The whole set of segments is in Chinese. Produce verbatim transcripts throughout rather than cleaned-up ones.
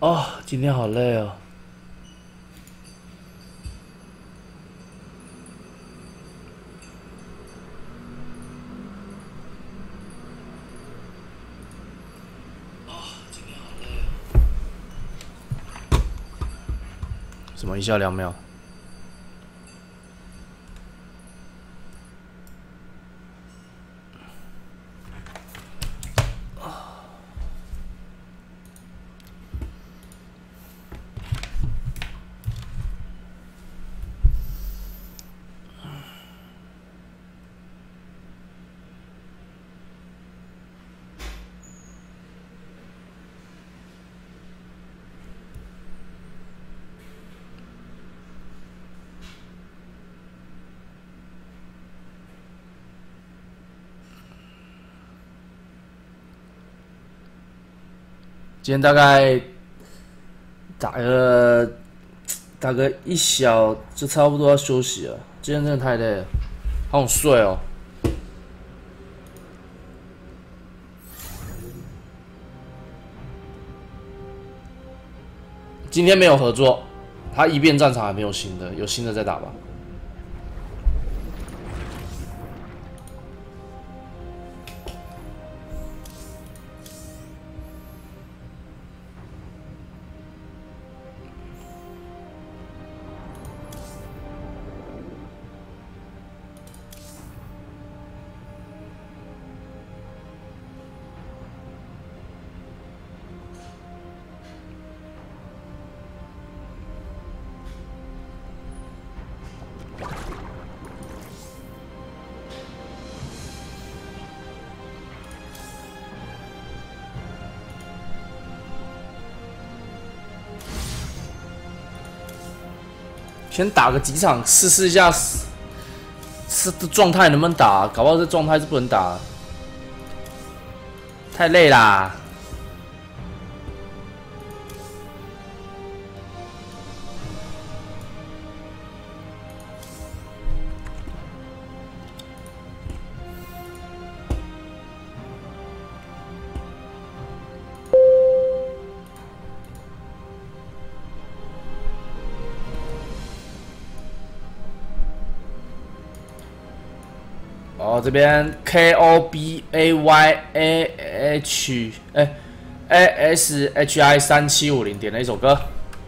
哦，今天好累哦。什么一下两秒？今天大概打个打个一小就差不多要休息了。今天真的太累了，好想睡哦。今天没有合作，他一变战场还没有新的，有新的再打吧。先打个几场试试一下，是的状态能不能打？搞不好这状态是不能打，太累啦。哦，这边 K O B A Y A H 哎 A S H I 三七五零点了一首歌。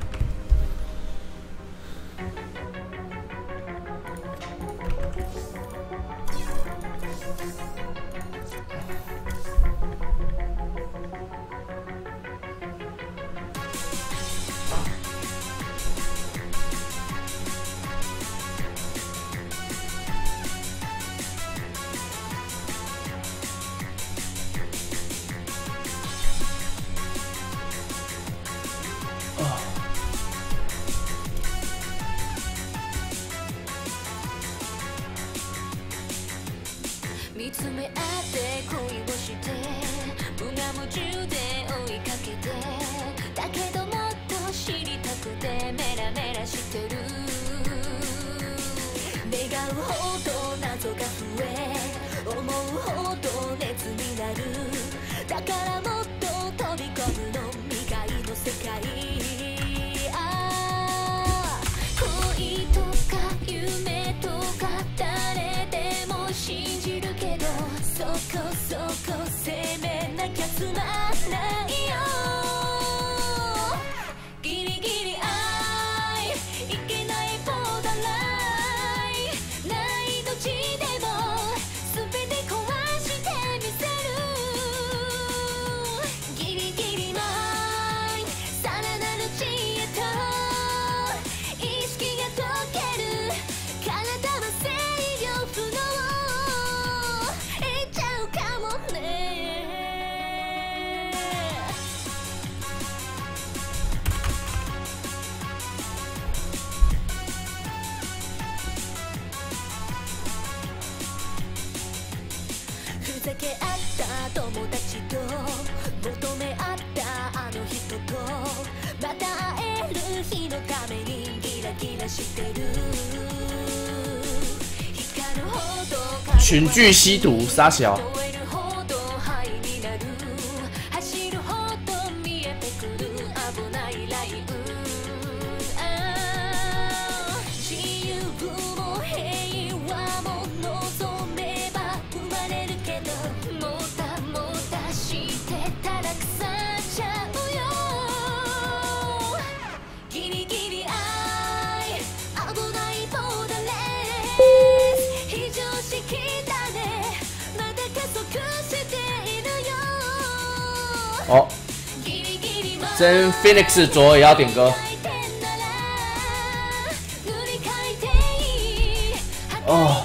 見つめ合って恋をして無我夢中で追いかけてだけどもっと知りたくてメラメラしてる願うほど謎が増え思うほど熱になるだからもっと飛び込むの未開の世界ああ恋とか夢とか誰でも信じるけどそこそこ責めなきゃつまんないよギリギリ愛いけないボーダーラインないどちでも全て壊してみせるギリギリマインさらなる知恵と意識が解ける体は制御不能ふざけ合った友達と求め合ったあの人とまた会える日のためにギラギラしてる光るほど群聚吸毒傻小。 走るほど見えてくる危ない哦，真 Phoenix 左耳也要点歌。哦。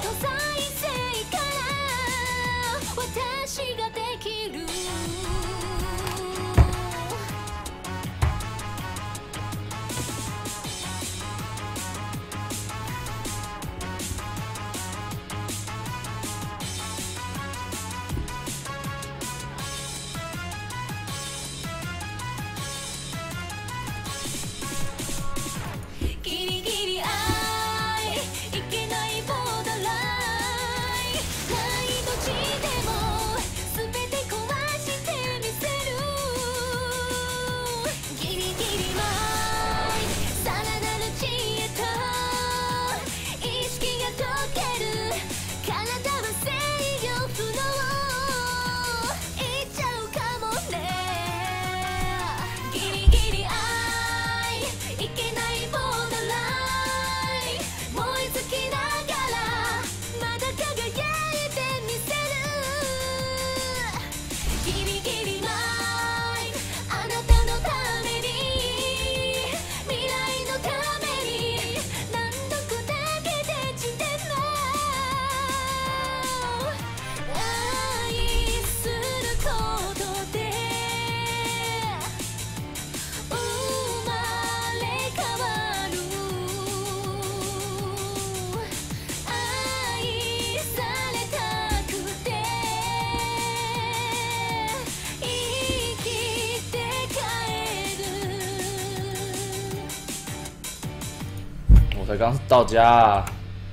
才刚到家、啊。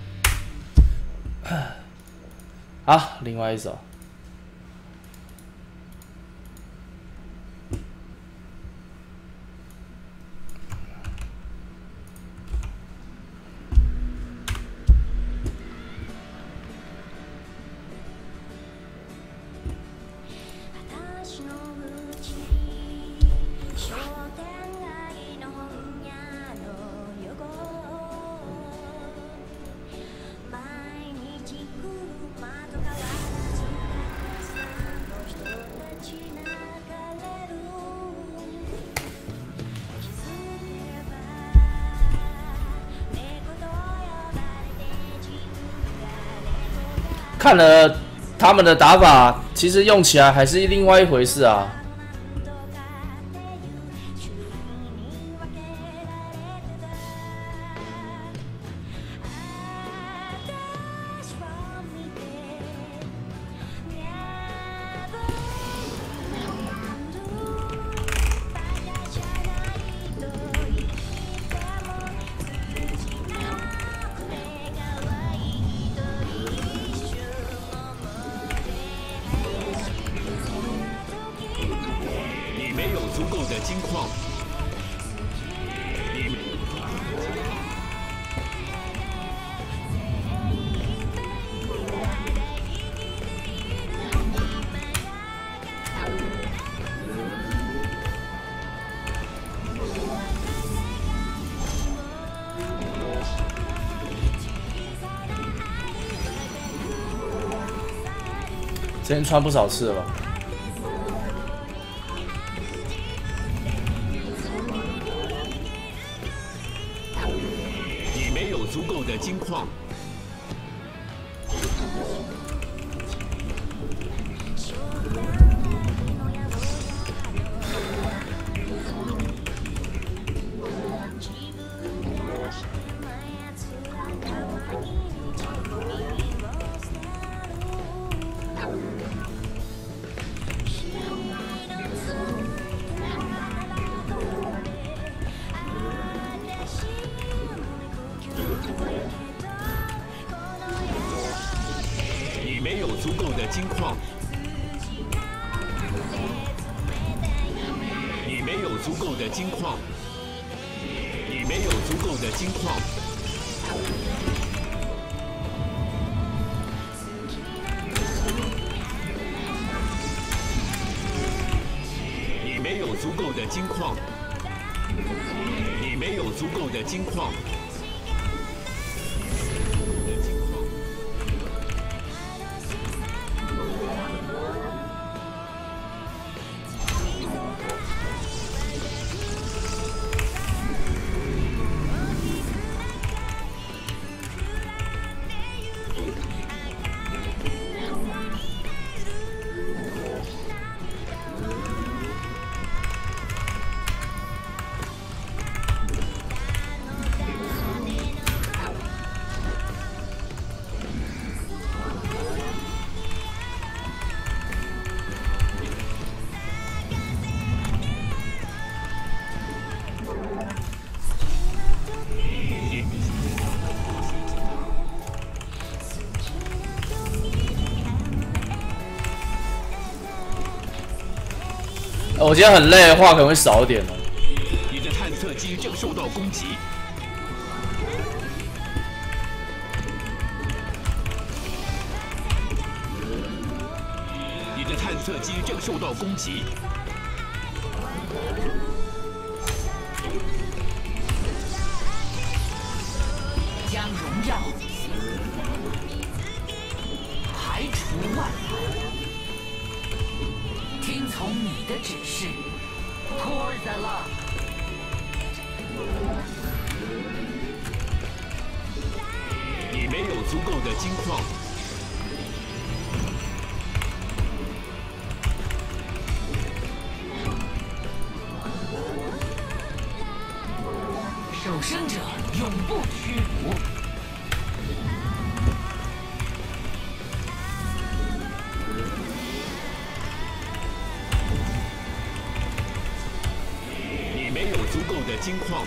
好，另外一首。看了他们的打法，其实用起来还是另外一回事啊。之前穿不少次了吧？ 你没有足够的金矿。足够的金矿，你没有足够的金矿，你没有足够的金矿，你没有足够的金矿，你没有足够的金矿。 「 我今天很累的话，可能会少一点哦。 你的探测机正受到攻击。你的探测机正受到攻击。 将荣耀排除万难，听从你的指示。Pour the love。 你没有足够的金矿。 守生者永不屈服。 你没有足够的金矿。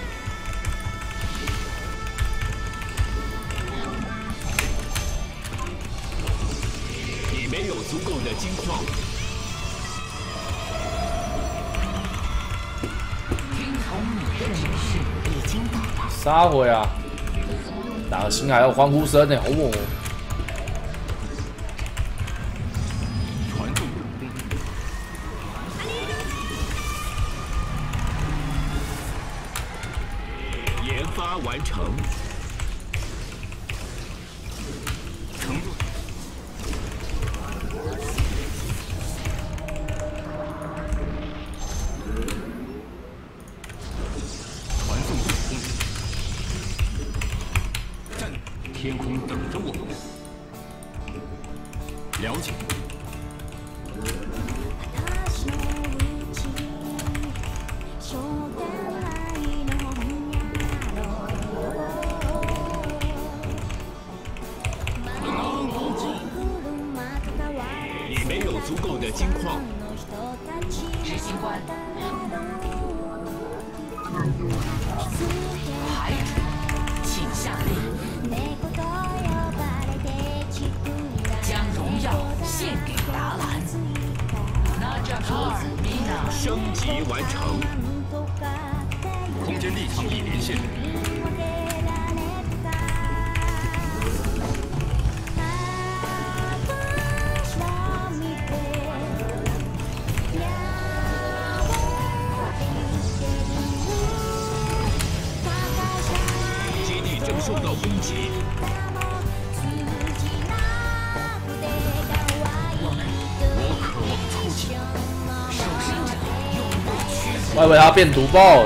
你没有足够的金矿。 听从你的指示，已经到达。 啥回啊？打个星还有欢呼声呢，好猛哦！ 传送。研发完成。乘坐。传送度控制。站，天空等着我们。了解。你没有足够的金矿。 执行官，排除，请下令。将荣耀献给达兰。 升级完成。 空间力场已连线。 基地正受到攻击。 我渴望出击。 守生者永不屈服。 我以为他变毒爆了。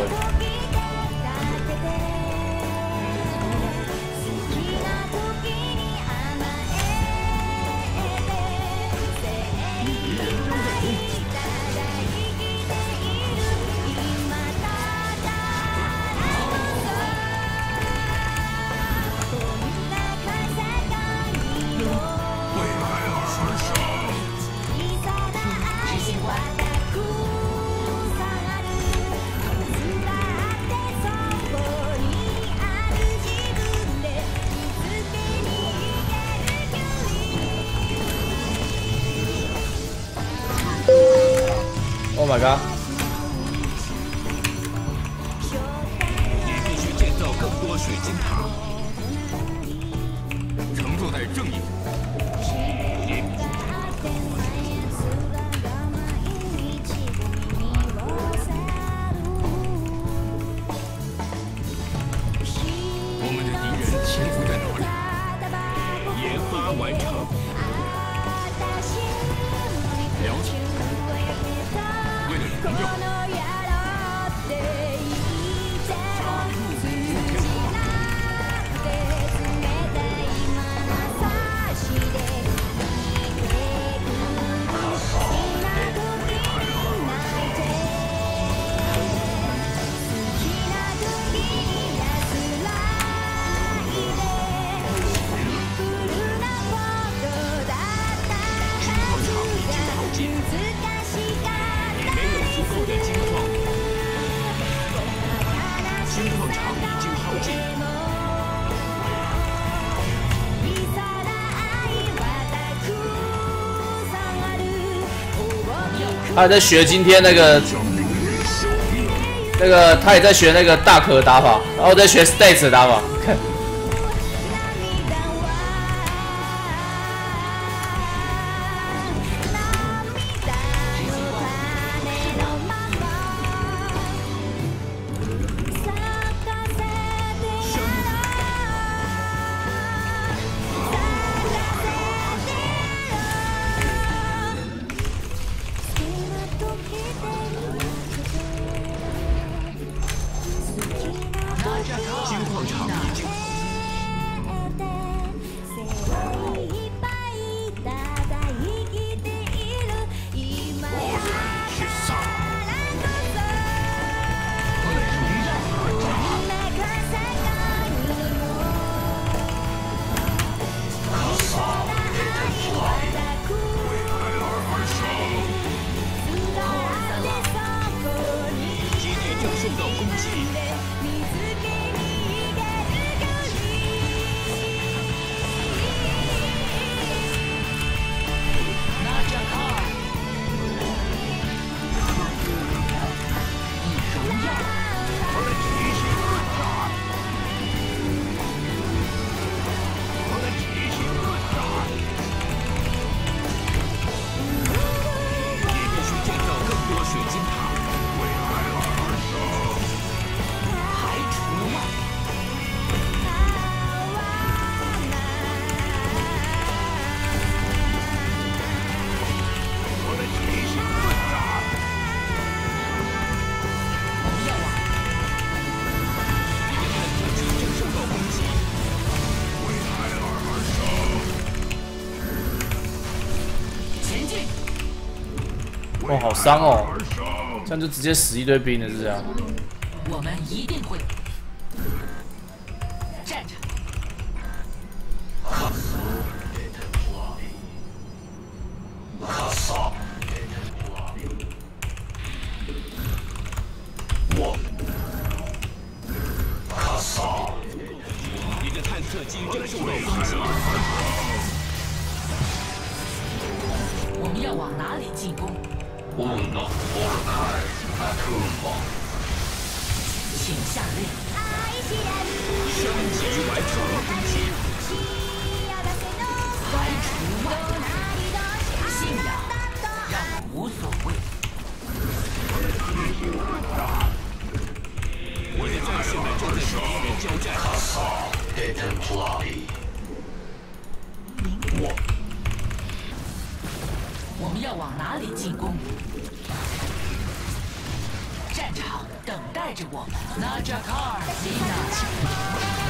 执行官， Oh my god！ 你必须建造更多水晶塔。 乘坐在正义。我们的敌人潜伏在哪里？ 研发完成。 了解。为了荣耀。加入五天火马。 你没有足够的金他还在学今天那个那个，他也在学那个大可的打法，然后在学 States 的打法。看，哇，好伤哦！这样就直接死一堆兵了，是这样。 我们一定会站着。 你的探测机正受到攻击。 我们要往哪里进攻？请下令。 升级完成攻击。 排除万难，信仰让我无所谓。 我的战士们正在与敌人交战。 我们要往哪里进攻？战场等待着我们。Najakar Zina。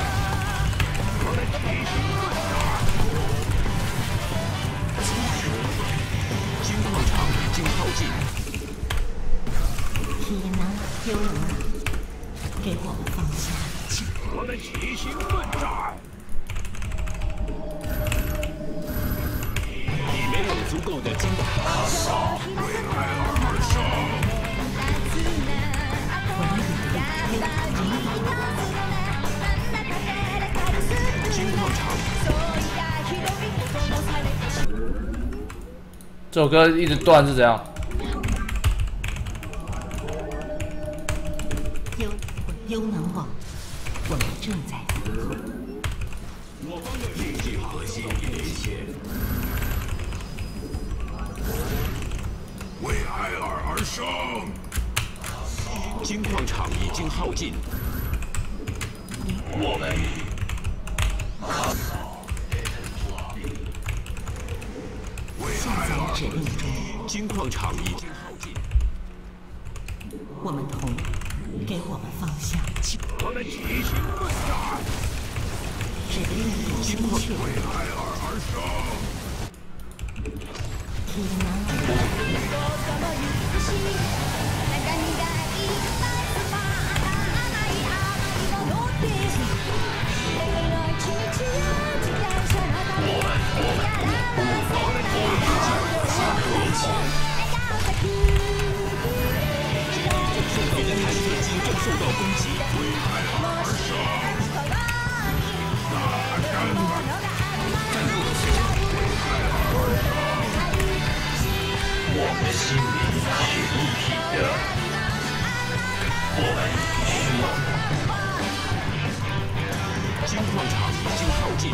金矿场已经靠近。 天哪，有人啊！给我们放下！ 我们齐心奋战。你没有足够的金矿。为海而生。金矿场。 这首歌一直断是怎样？ 优优能网，我们正在伺候。 我方的立即核心连线。为海尔而生。金矿场已经耗尽。我们。 现在指令中， 金矿场已经耗尽。 我们同给我们方向。 我们齐心奋战。 指令已金矿精确。 为海尔而生。 天哪！ 你的探测机正受到攻击。为海尔而生。战斗的时候，为海尔而生。我们心里。 已经耗尽。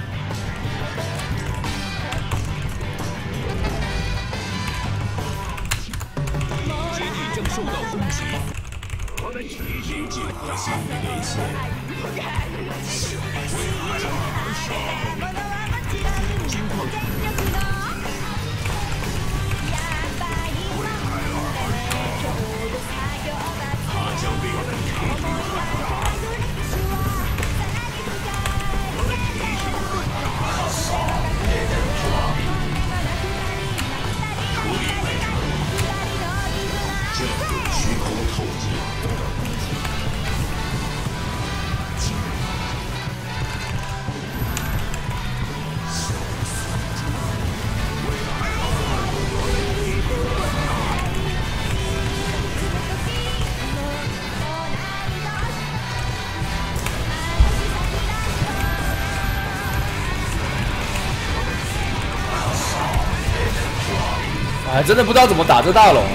基地正受到攻击。临近核心连线。金矿场。 将被人将对虚空透镜。 还真的不知道怎么打这大龙。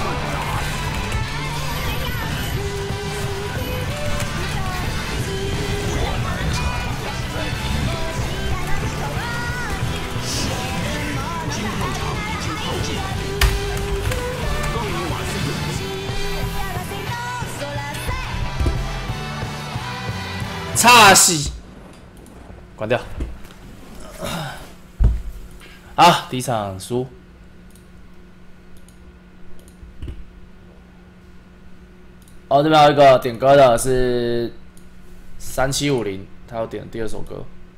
金矿场已经耗尽，高尼瓦斯差戏，关掉。好，第一场输。 哦，这边还有一个点歌的是三七五零，他要点第二首歌。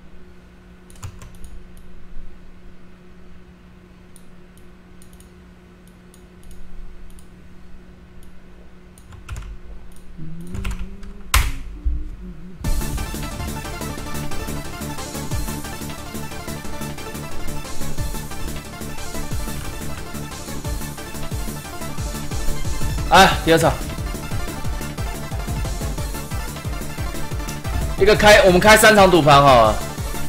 哎，第二场。 一个开，我们开三场赌盘好了。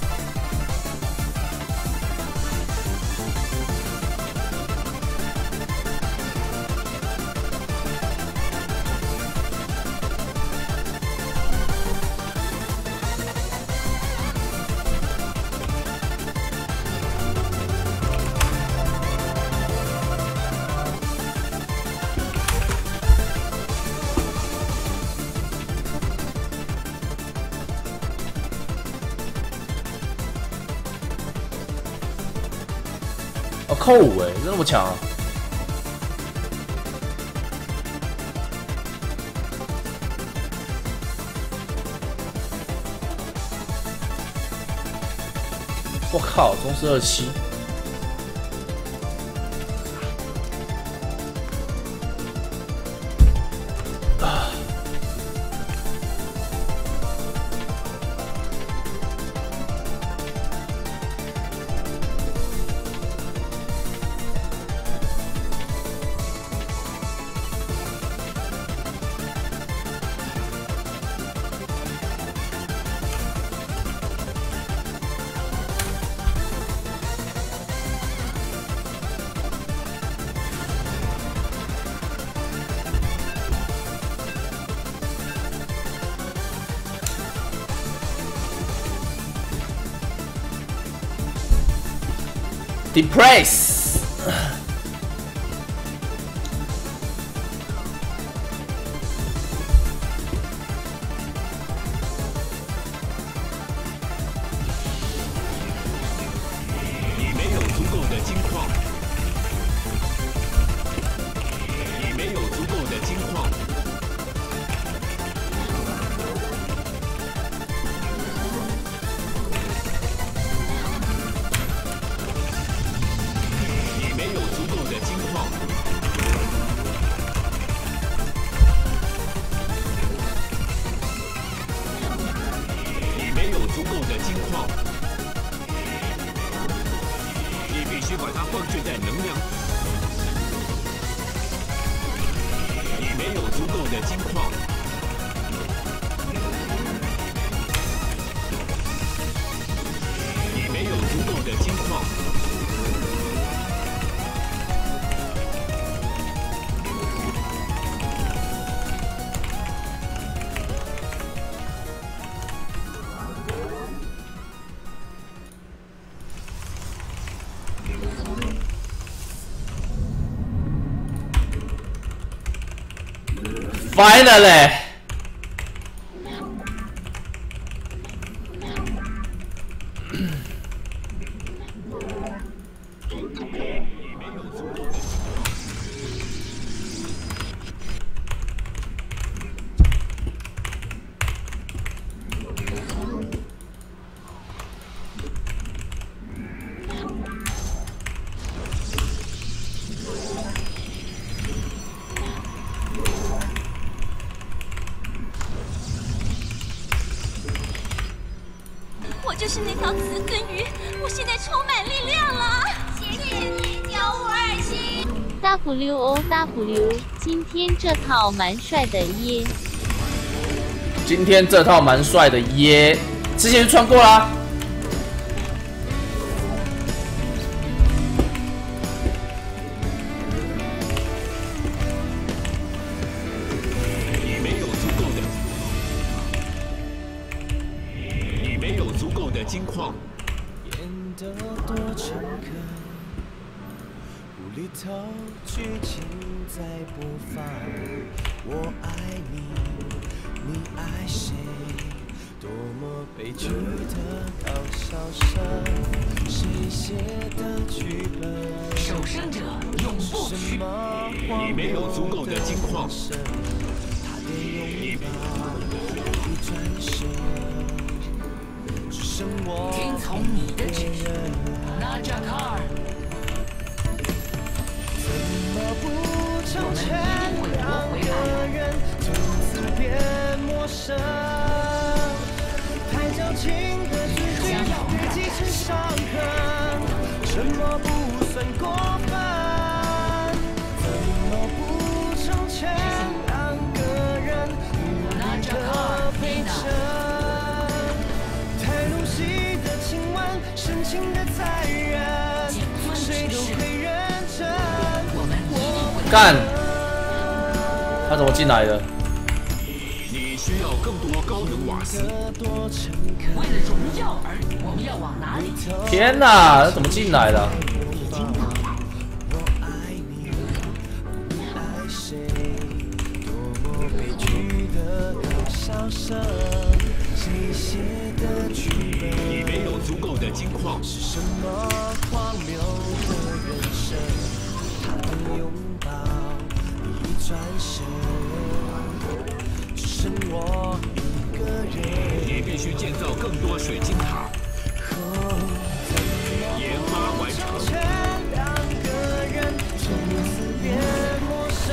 哦，扣五哎，那么强啊！我靠，中四二七。 Depress， 你没有足够的金矿，你没有足够的金矿。 足够的金矿，你必须把它放置在能量。你没有足够的金矿，你没有足够的金矿。 「 Finally！ 我就是那条雌根鱼，我现在充满力量了。谢谢你教我二星。 W O W， 今天这套蛮帅的耶。 今天这套蛮帅的耶，之前就穿过啦。 你没有足够的，你没有足够的金矿。 演得多诚恳，无厘头剧情在播放。我爱你，你爱谁？多么悲剧的搞笑声，谁写的剧本？ 守生者永不屈。 你没有足够的金矿。 他的拥抱一转身，只剩我听从你的指示 ，Naja Car。 怎么不成全两个人从此变陌生？太矫情的句句堆积成伤痕，什么不算过分？怎么不成全两个人努力的陪衬？太入戏的亲吻，深情的残忍，谁都会认真。 干！他怎么进来的？ 你需要更多高能瓦斯。 为了荣耀而我们要往哪里去？ 天哪，他怎么进来的？ 已经到达。 我爱你，你爱谁？多么悲剧的搞笑声，谁写的剧本？ 你没有足够的金矿。 是什么荒谬的人生？他的拥抱一转身，只剩我一个人。 你必须建造更多水晶塔。研发完成。 全两个人从此变陌生，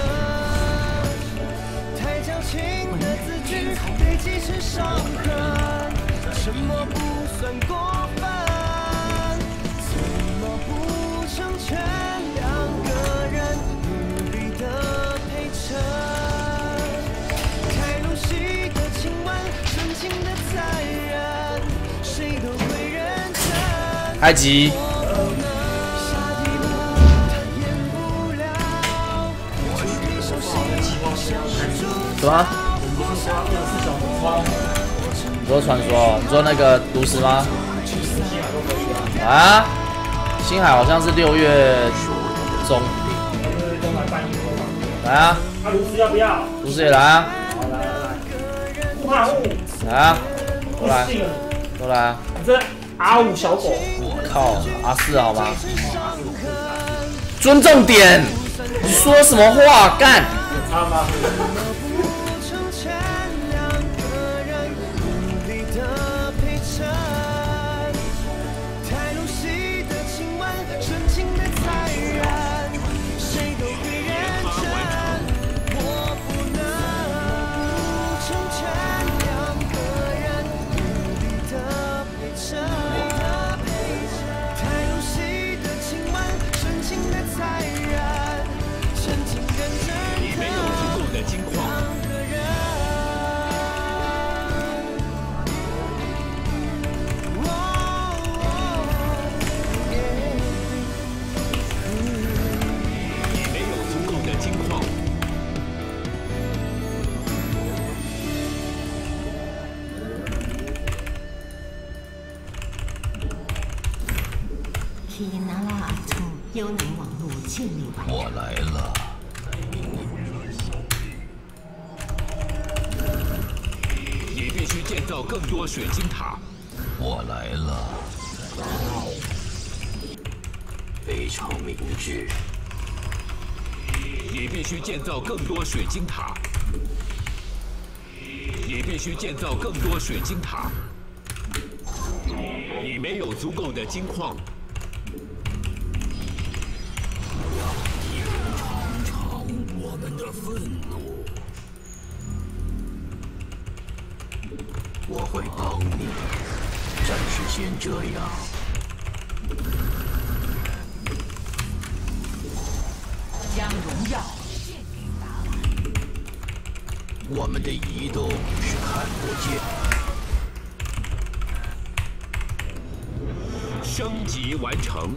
太矫情的字句堆积成伤痕，什么不算过分？怎么不成全两个人努力的陪衬？太入戏的亲吻，深情的残忍，谁都会认真。 埃及。什么？你说传说？你说那个炉石吗？啊？星海好像是六月中。来啊！ 啊，炉石要不要？ 炉石也来啊！ 好，来来来，不怕雾。 来啊！都来，都来啊！ 你这阿五小狗， 我靠，阿四好吗？尊重点！你说什么话？干！ 他吗？ 提拿拉尔图优能网络建立完成。 我来了。 建造更多水晶塔。 我来了，非常明智。 你必须建造更多水晶塔。你必须建造更多水晶塔。你没有足够的金矿。 敌人尝尝我们的愤怒。我会帮你，暂时先这样。 将荣耀献给达兰。 我们的移动是看不见。 升级完成。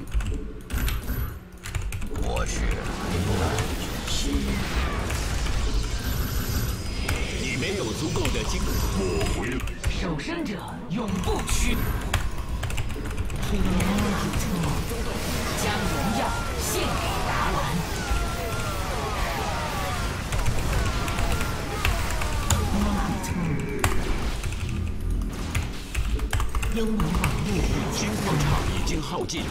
我是黑暗之心。 你没有足够的金，我回来。 守生者永不屈。将荣耀献给达兰。 幽冥网络金矿场已经耗尽。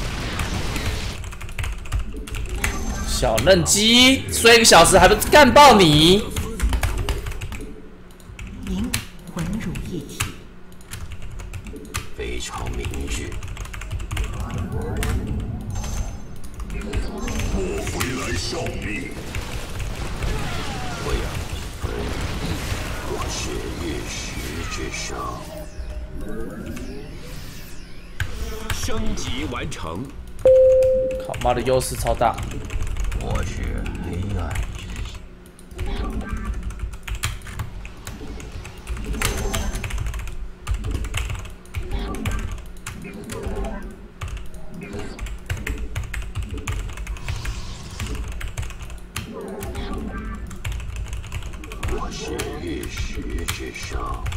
小嫩鸡睡一个小时还不干爆你！ 灵魂乳液体， 非常明智。 我回来效命。 不要分离，我是玉石之声。 升级完成。 靠妈的优势超大！ 我是黑暗之心。我是玉石之声。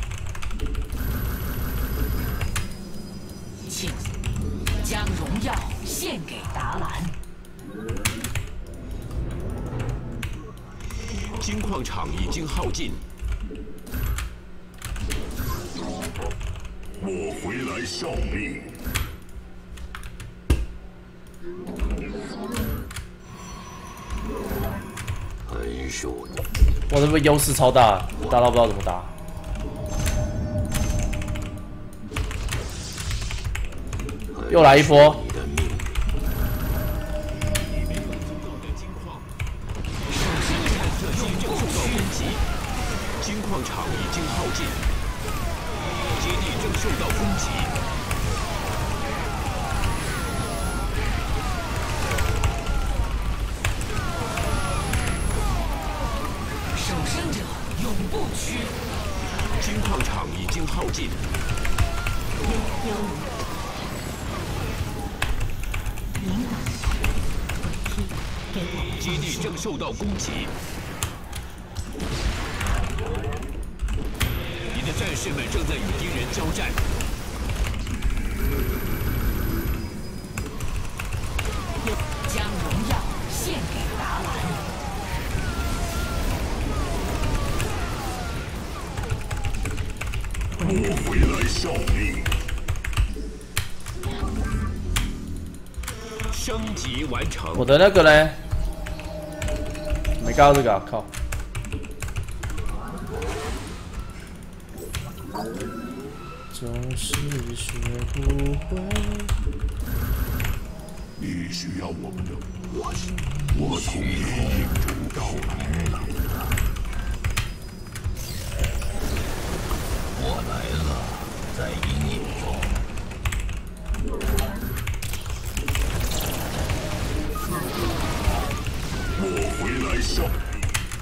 请将荣耀献给达兰。 金矿场已经耗尽。我回来效命。 横竖的。 我这不优势超大，大到不知道怎么打。又来一波。 金矿场已经耗尽，基地正受到攻击。 守生者永不屈。 金矿场已经耗尽。基地正受到攻击。你的战士们正在与敌人交战。 将荣耀献给达兰。 我回来效命。升级完成。 我的那个呢？没干到这个、啊，靠！总是学不会。 你需要我们的，我我从黑影中到来了。 我来了，在阴影中。 我回来效命。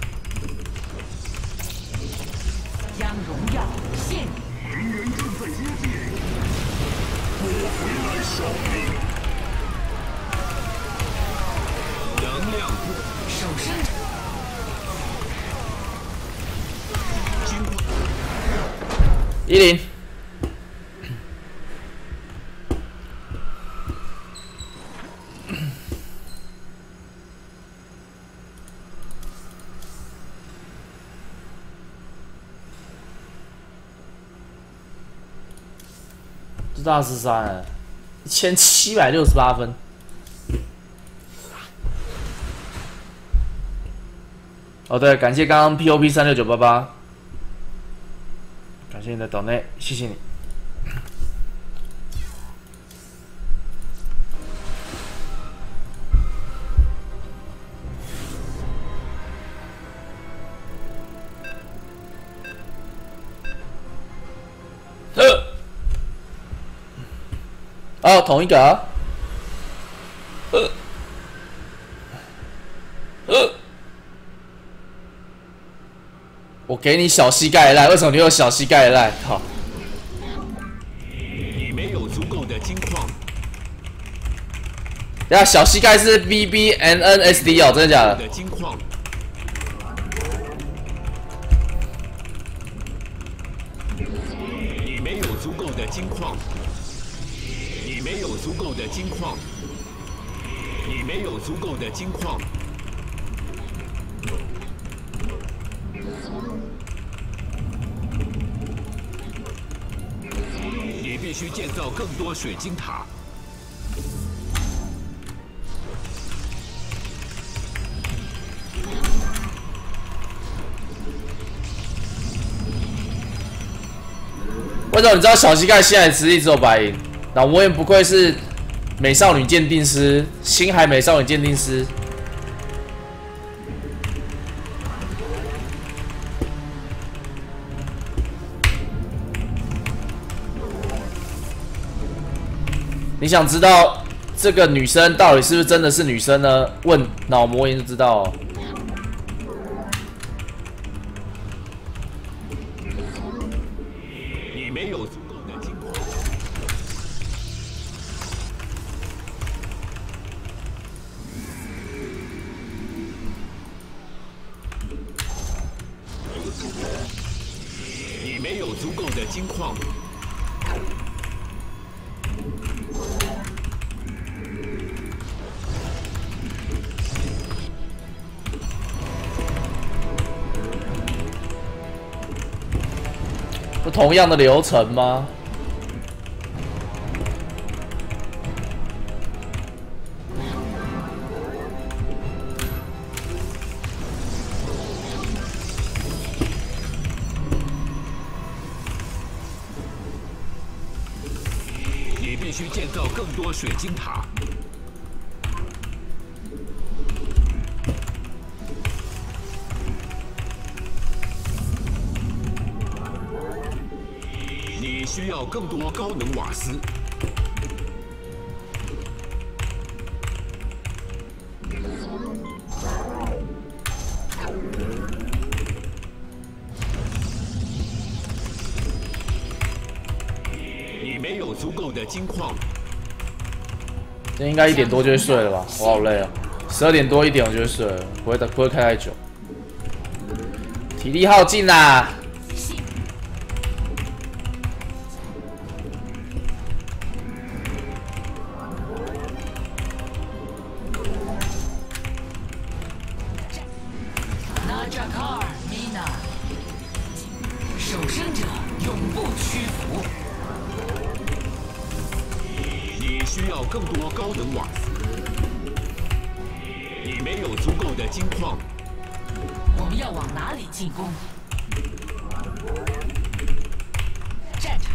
将荣耀献给。 敌人正在接近。我回来效命。能量部。 守生者。 金矿。 一零。 是大师三哎，一千七百六十八分。哦对，感谢刚刚 P O P 三六九八八，感谢你的抖内，谢谢你。呃，哦，同一个、啊。呃，呃，我给你小膝盖赖，为什么你有小膝盖赖？靠！ 你没有足够的金矿。 等下，小膝盖是 B B N N S D 哦，真的假的？ 金矿。你没有足够的金矿。你没有足够的金矿。你没有足够的金矿。你必须建造更多水晶塔。 为什么你知道小膝盖现在实力只有白银？老魔岩不愧是美少女鉴定师，星海美少女鉴定师。你想知道这个女生到底是不是真的是女生呢？问脑魔岩就知道哦。 你没有足够的金矿。你没有足够的金矿。 不同样的流程吗？ 你必须建造更多水晶塔。你需要更多高能瓦斯。你没有足够的金矿。 这应该一点多就会睡了吧？我好累啊！十二点多一点我就会睡了，不会不会开太久，体力耗尽啦。 守生者永不屈服。 你需要更多高能瓦斯。你没有足够的金矿。 我们要往哪里进攻？站着。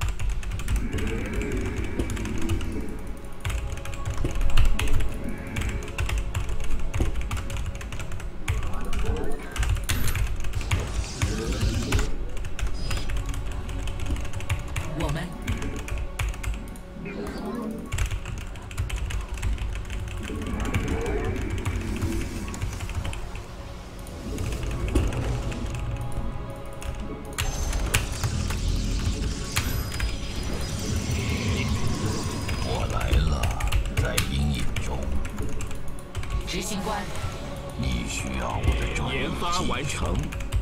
我们我来了，在阴影中。 执行官， 你需要我的专研发完成。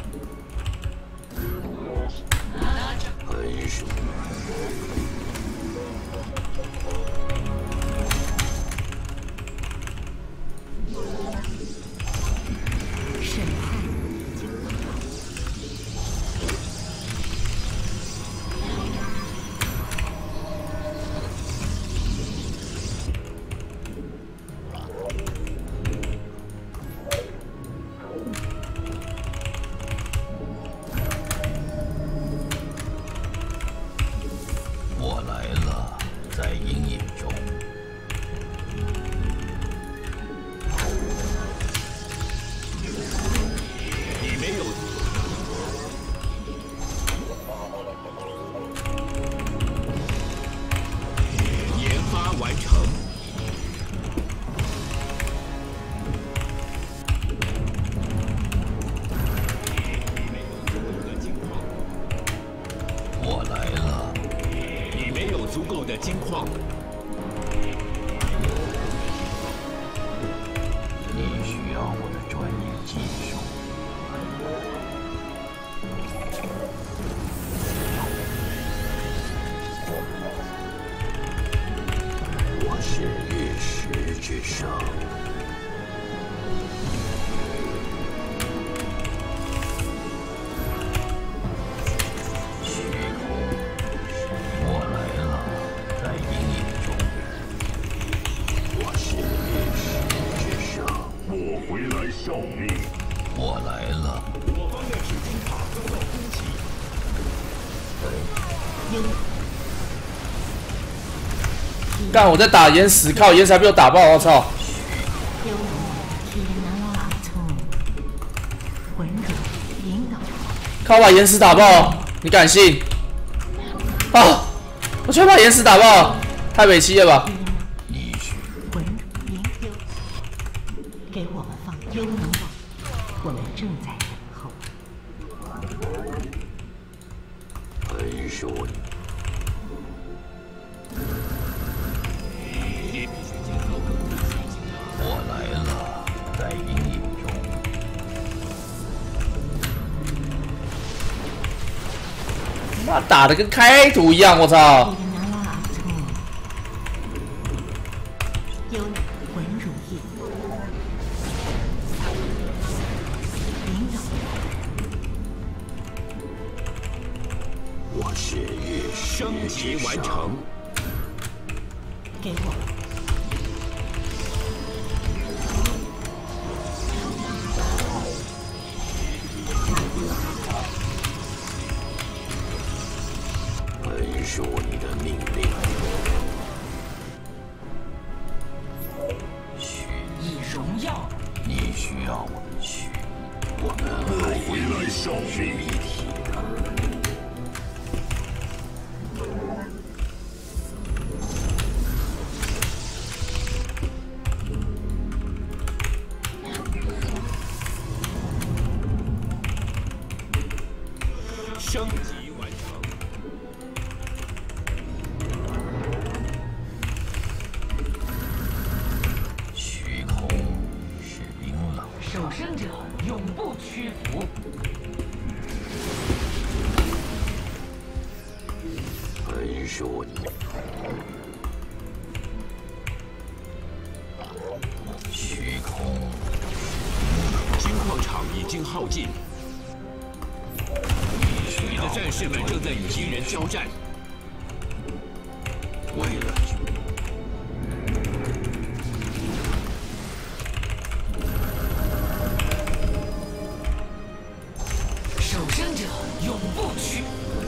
很熟。 审判。 的金矿。 你需要我的专业技术。我是玉石之上。 效命， 我来了。 我方的水晶塔遭到攻击。 干！我在打岩石，靠岩石还被我打爆！我操！靠！把岩石打爆！你敢信？啊！我居然把岩石打爆，太委屈了吧！ 给我们放优能网，我们正在等候。 很顺。我来了，在阴影中。 妈打的跟开图一样，我操！ 优能魂如意。 我是玉石升级完成。 给我。 本属你的命令。血以荣耀。 你需要我们血，我们还回来效是一体的。 升级完成。 虚空是冰冷， 守生者永不屈服。 本属你。虚空。 金矿场已经耗尽。 你的战士们正在与敌人交战。 为了守生者永不屈。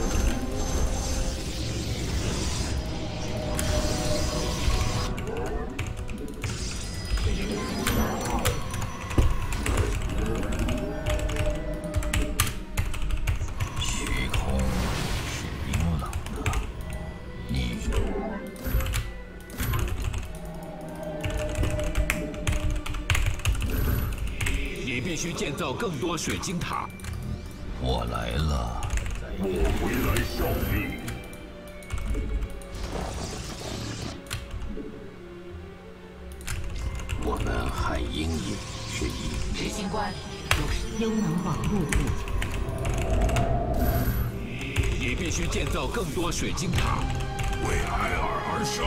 必须建造更多水晶塔。 我来了， 我回来效命。 我们海鹰营是一。 执行官， 优能网入部。 你必须建造更多水晶塔。 为海尔而生。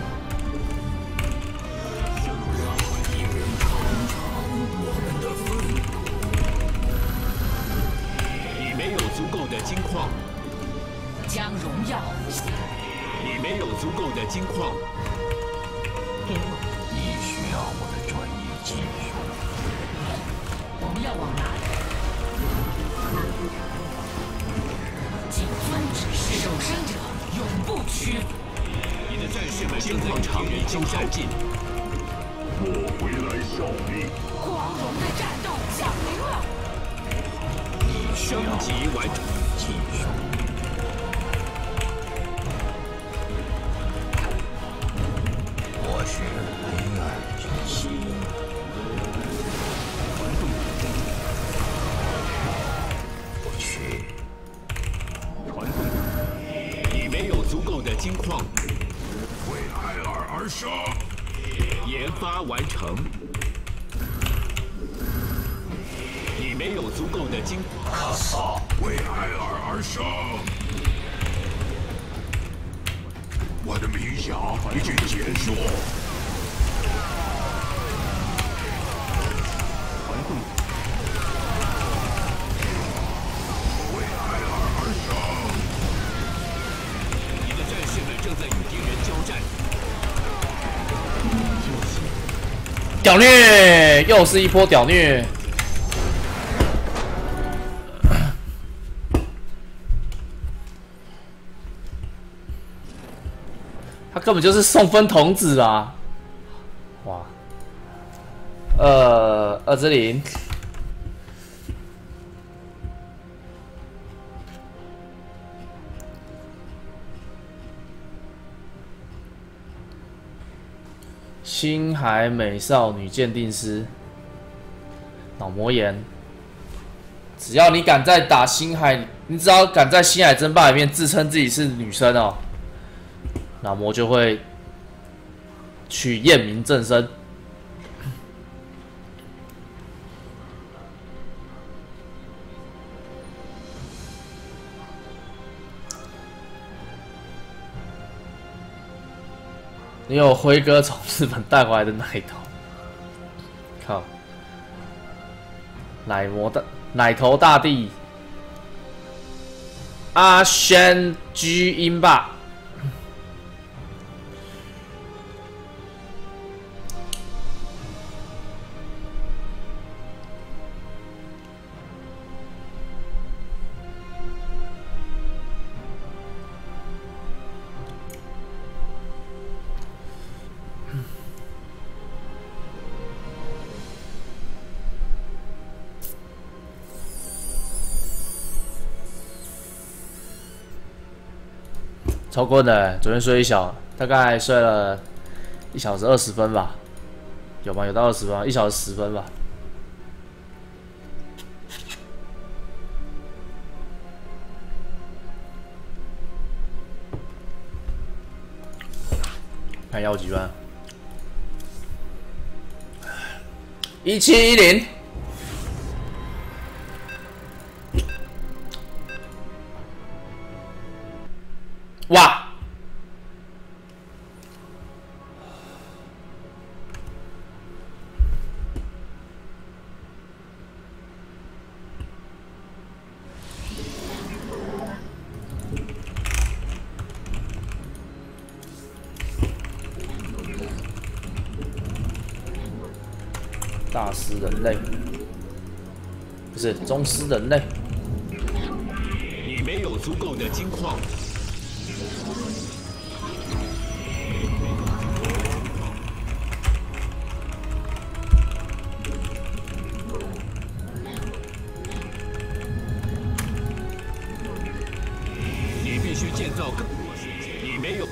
没有足够的金矿， 将荣耀。 你没有足够的金矿， 给我。 你需要我的专业技术。 我们要往哪里？谨遵指示，守生者永不屈服。 你的战士们正在场已经耗尽。我回来效命。 光荣的战斗降临了。 升级完成， 技术。我是黑暗之心。不去。 传送。你没有足够的金矿。 而生。研发完成。你没有足够的精华。卡萨为艾尔而生。我的冥想已经结束。为艾尔而生。你的战士们正在与敌人交战。 屌虐，又是一波屌虐。他根本就是送分童子啊！哇，呃，二之零，星海美少女鉴定师，脑膜炎。只要你敢在打星海，你只要敢在星海争霸里面自称自己是女生哦。脑膜就会去验明正身。你有辉哥从日本带回来的奶头，靠！奶膜的奶头大帝，阿轩居英吧。超困的，昨天睡一小，大概睡了一小时二十分吧，有吗？有到二十分吗？一小时十分吧。看要几分？一七一零。哇！大师人类，不是宗师人类。 你没有足够的金矿。你必须建造更多水晶，你没有。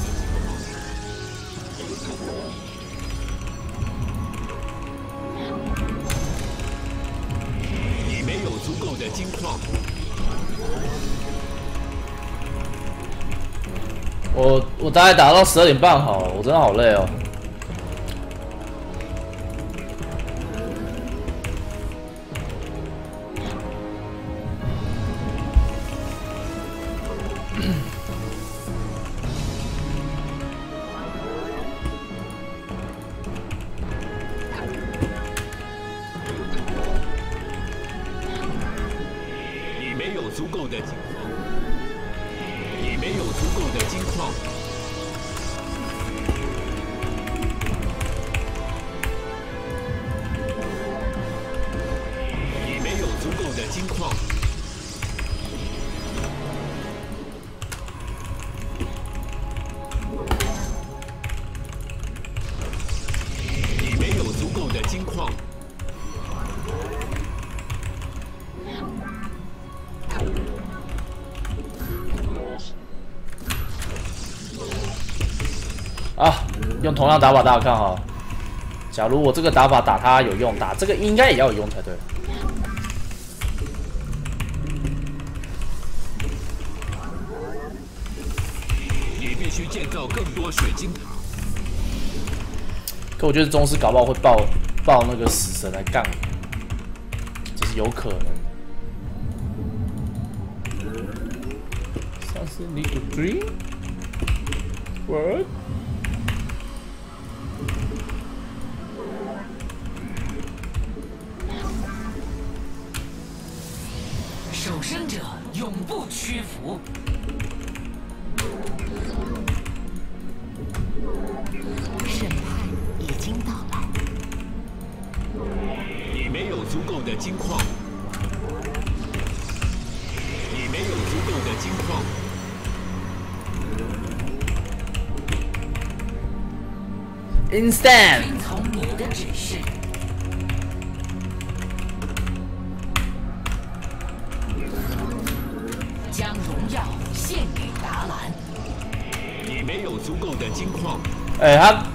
你没有足够的金矿。 我我大概打到十二点半好了，我真的好累哦。 你没有足够的金矿。你没有足够的金矿。你没有足够的金矿。你没有足够的金矿。 啊，用同样打法大家看好。假如我这个打法打他有用，打这个应该也要有用才对。 你必须建造更多水晶塔。 可我觉得宗师搞不好会爆爆那个死神来干我，这是有可能。Something need to dream. What? 守生者永不屈服。 审判已经到来。 你没有足够的金矿，你没有足够的金矿。 Instant。 听从你的指示。 将荣耀献给达兰。 你没有足够的金矿。 哎、欸，他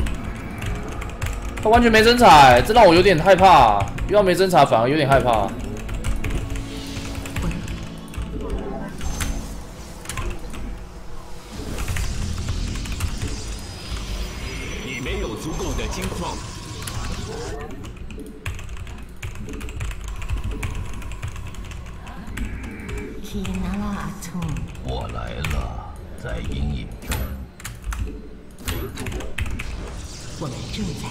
他完全没侦查，这让我有点害怕。遇到没侦查反而有点害怕。 你没有足够的金矿。 我来了，在阴影中。 我们正在。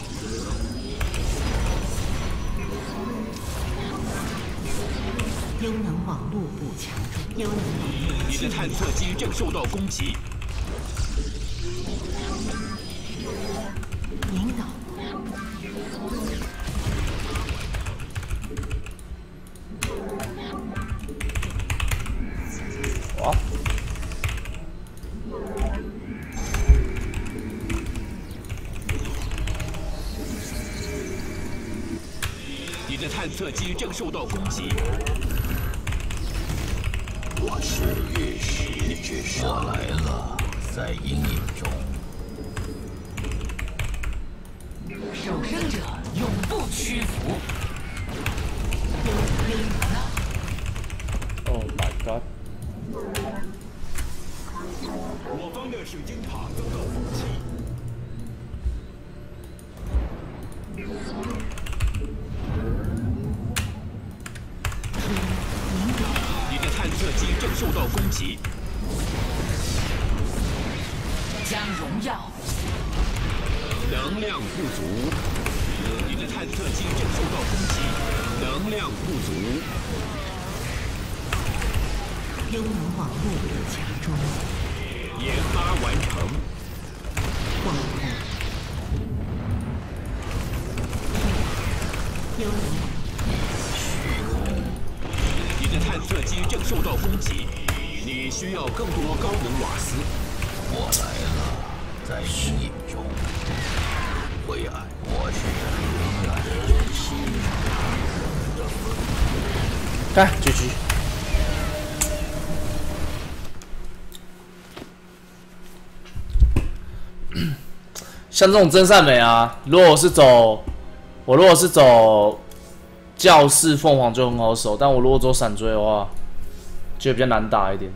优能网络不强中，优能网络。 你的探测机正受到攻击。 引导。 哇！ 你的探测机正受到攻击。 我是月食之神，我来了，在阴影中。 守生者永不屈服。 Oh my god！ 我方的水晶塔遭到攻击。你的探测机正受到攻击。 将荣耀。 能量不足。你的探测机正受到攻击，能量不足。 优能网络不强中， 研发完成。 光控。优能。 你的探测机正受到攻击，你需要更多高能瓦斯。 我来了，在阴影中。灰暗，我是黑暗之心。 看，继续。 像这种真善美啊，如果我是走，我如果是走教室凤凰就很好守，但我如果走闪追的话，就比较难打一点。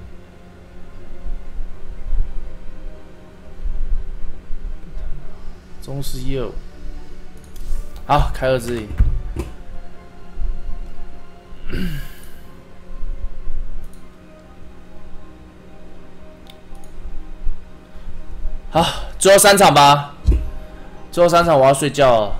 宗师一二五，好，开二之影。好，最后三场吧。最后三场我要睡觉了。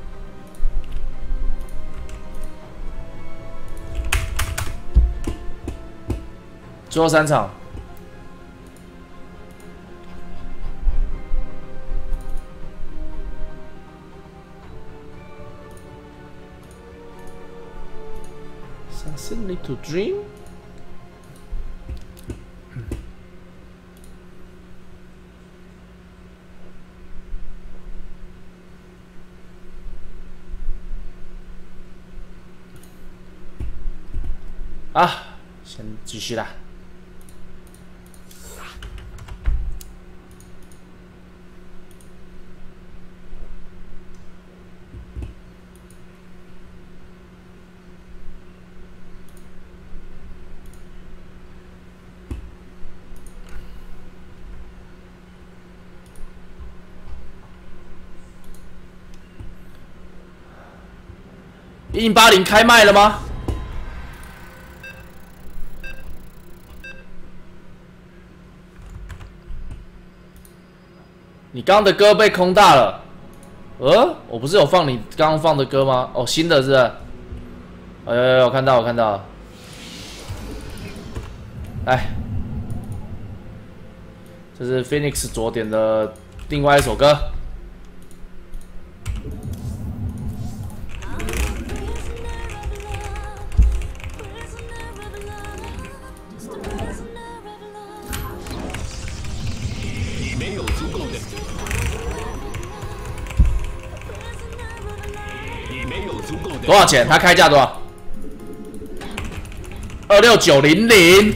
最后三场。Something need to dream. 啊，先继续啦。 一零八零开麦了吗？你刚刚的歌被空大了。呃，我不是有放你刚刚放的歌吗？哦，新的是不是？哎呦呦，我看到，我看到了。来，这是 Phoenix 左点的另外一首歌。 多少钱？他开价多少？二六九零零，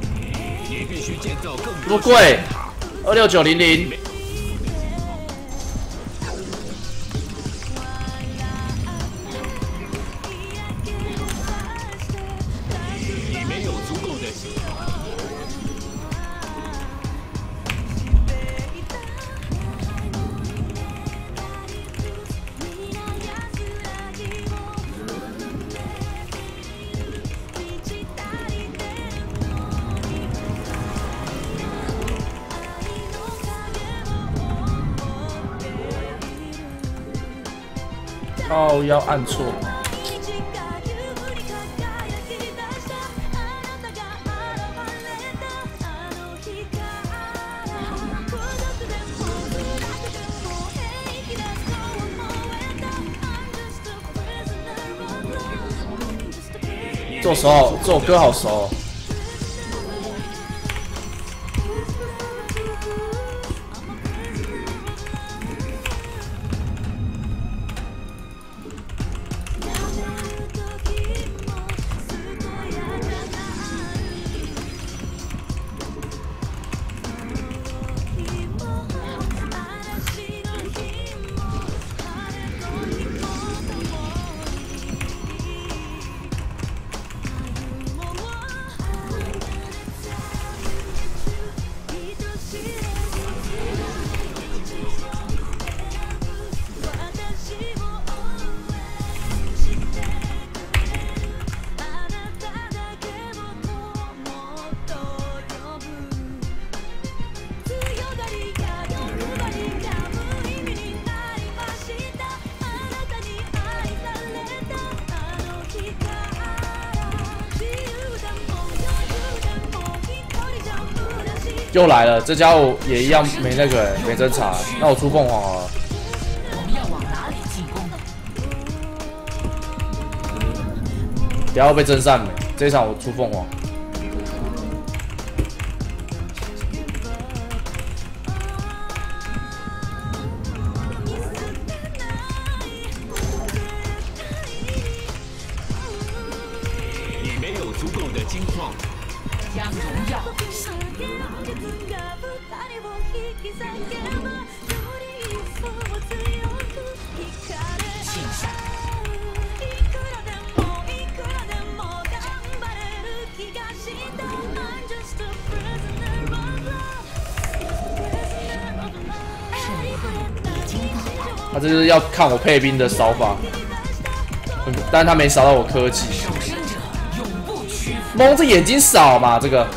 这么贵？二六九零零。 你没有足够的。 靠腰按错。这首好，这首歌好熟哦。 又来了，这家伙也一样没那个、欸、没侦查、欸，那我出凤凰好了。 我们要往哪里进攻？ 不要被真善美，这一场我出凤凰。 你没有足够的金矿， 将荣耀。 他这就是要看我配兵的扫法，但是他没扫到我科技。蒙着眼睛扫嘛，这个。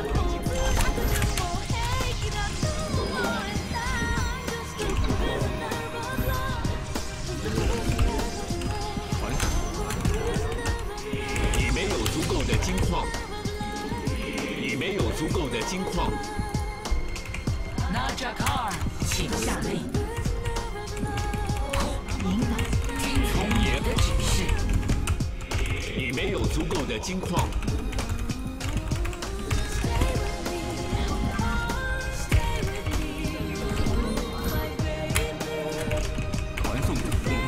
你没有足够的金矿，你没有足够的金矿。 纳扎卡尔，请下令。 听从你的指示。 你没有足够的金矿。传送。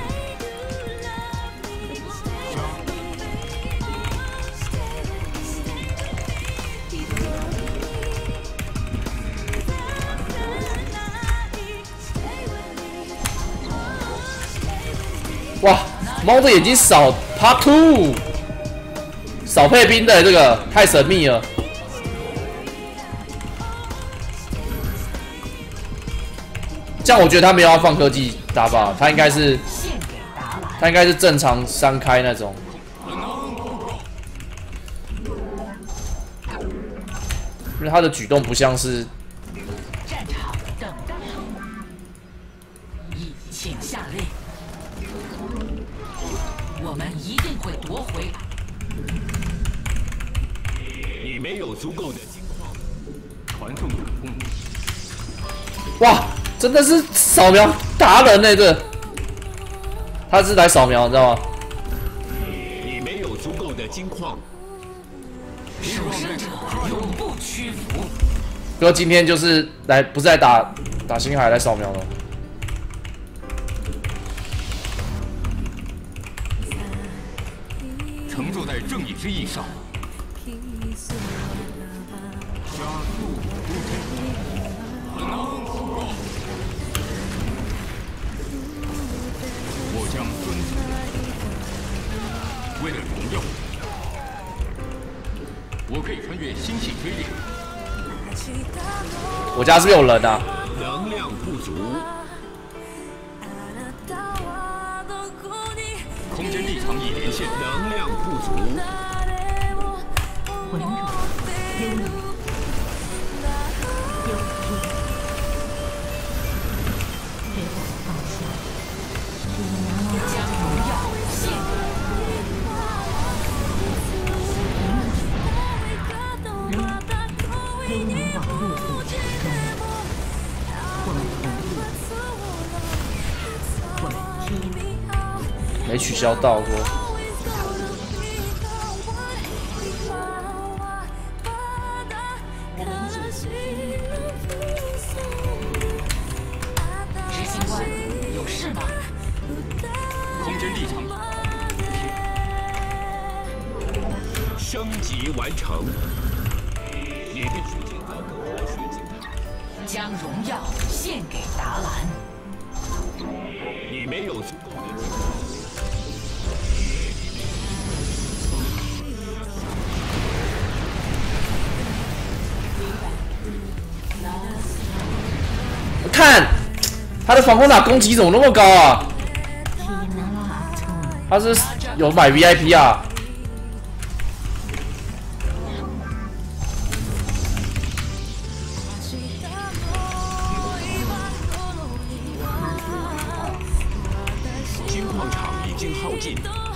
哇，猫着眼睛扫 Part Two， 扫配兵的这个太神秘了。这样我觉得他没有要放科技打法，他应该是他应该是正常三开那种。因为他的举动不像是。 战场等待。一，请下令。我们一定会夺回来。 你没有足够的金矿。传送成功。 哇，真的是扫描达人呢、欸！这，他是来扫描，你知道吗？ 你没有足够的金矿。 守生者永不屈服。 哥今天就是来，不是来打打星海，来扫描的。 乘坐在正义之翼上。加速出击。我将遵从。为了荣耀。我可以穿越星系推力。 我家是不是有人啊？ 能量不足。空间立场已连线，能量不足。 浑浊幽冷，幽闭，给我放下， 将荣耀献给。 幽能往入骨之中，我们同意，我们听。 没取消到过。 执行官，有事吗？ 空间立场。升级完成。你必须进行科学检查。 将荣耀献给达兰。 你没有足够的金看他的防空塔攻击怎么那么高啊？他是有买 V I P 啊？ 金矿场已经耗尽。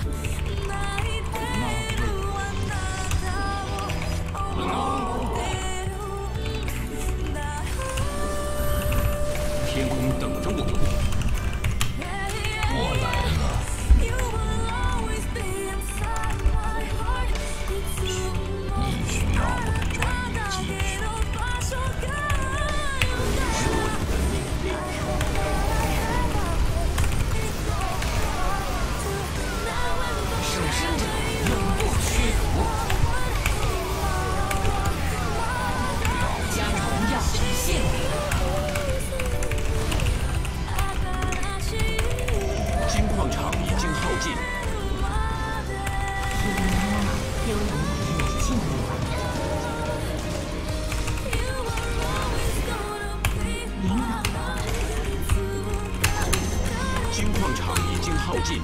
天空等着我们。 我来了。你需要我的专业技术。 守生者永不屈服。将荣耀献给。 金矿场已经耗尽。 幽能往入尽力完成。领导。 金矿场已经耗尽。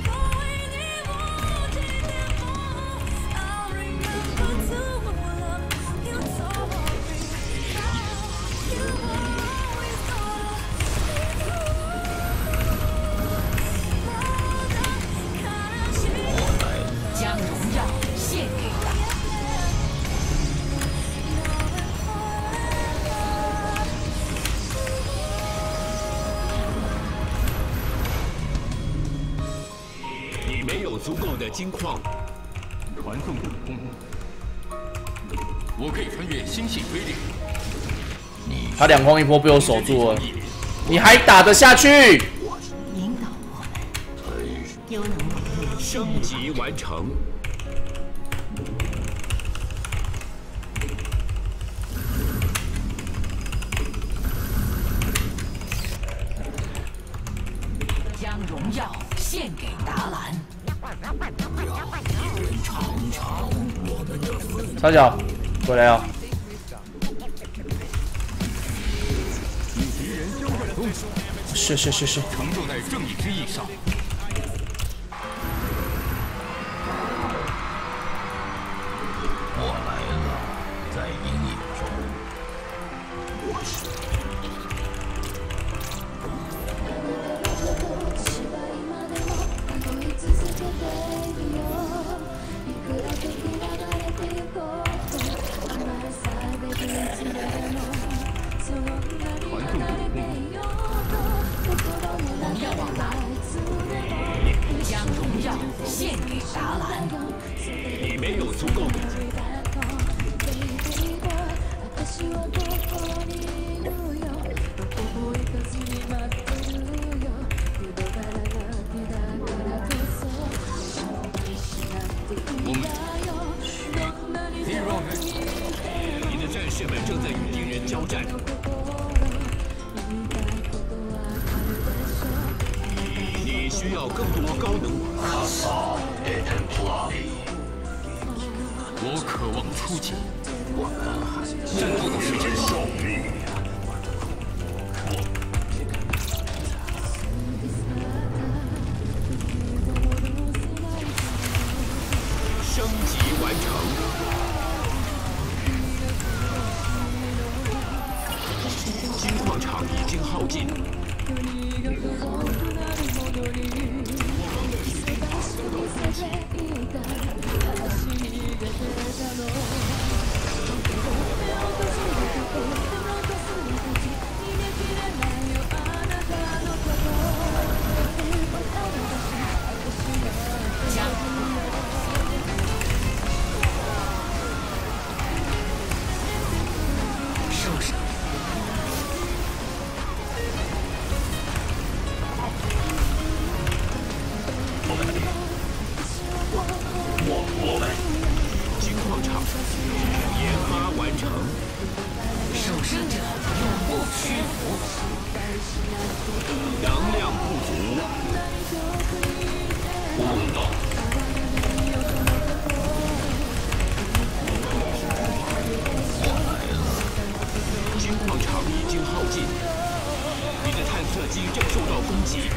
将荣耀献给达兰。 你没有足够的金矿。传送成功。我可以穿越星系推力。 他两光一波被我守住了，你还打得下去？ 引导我们。幽能往入升级完成。 将荣耀献给达兰。 小小，过来啊！是是是是。 乘坐在正义之翼上。 往哪里？将荣耀献给达兰。 你没有足够的。 你的战士们正在与敌人交战。你需要更多高能瓦斯。我渴望出击。我们还战斗的时间少。升级完成。 金矿场已经耗尽。 受伤。 金矿场研发完成，守生者永不屈服。 能量不足，误动。我来了。金矿场已经耗尽，你的探测机正受到攻击。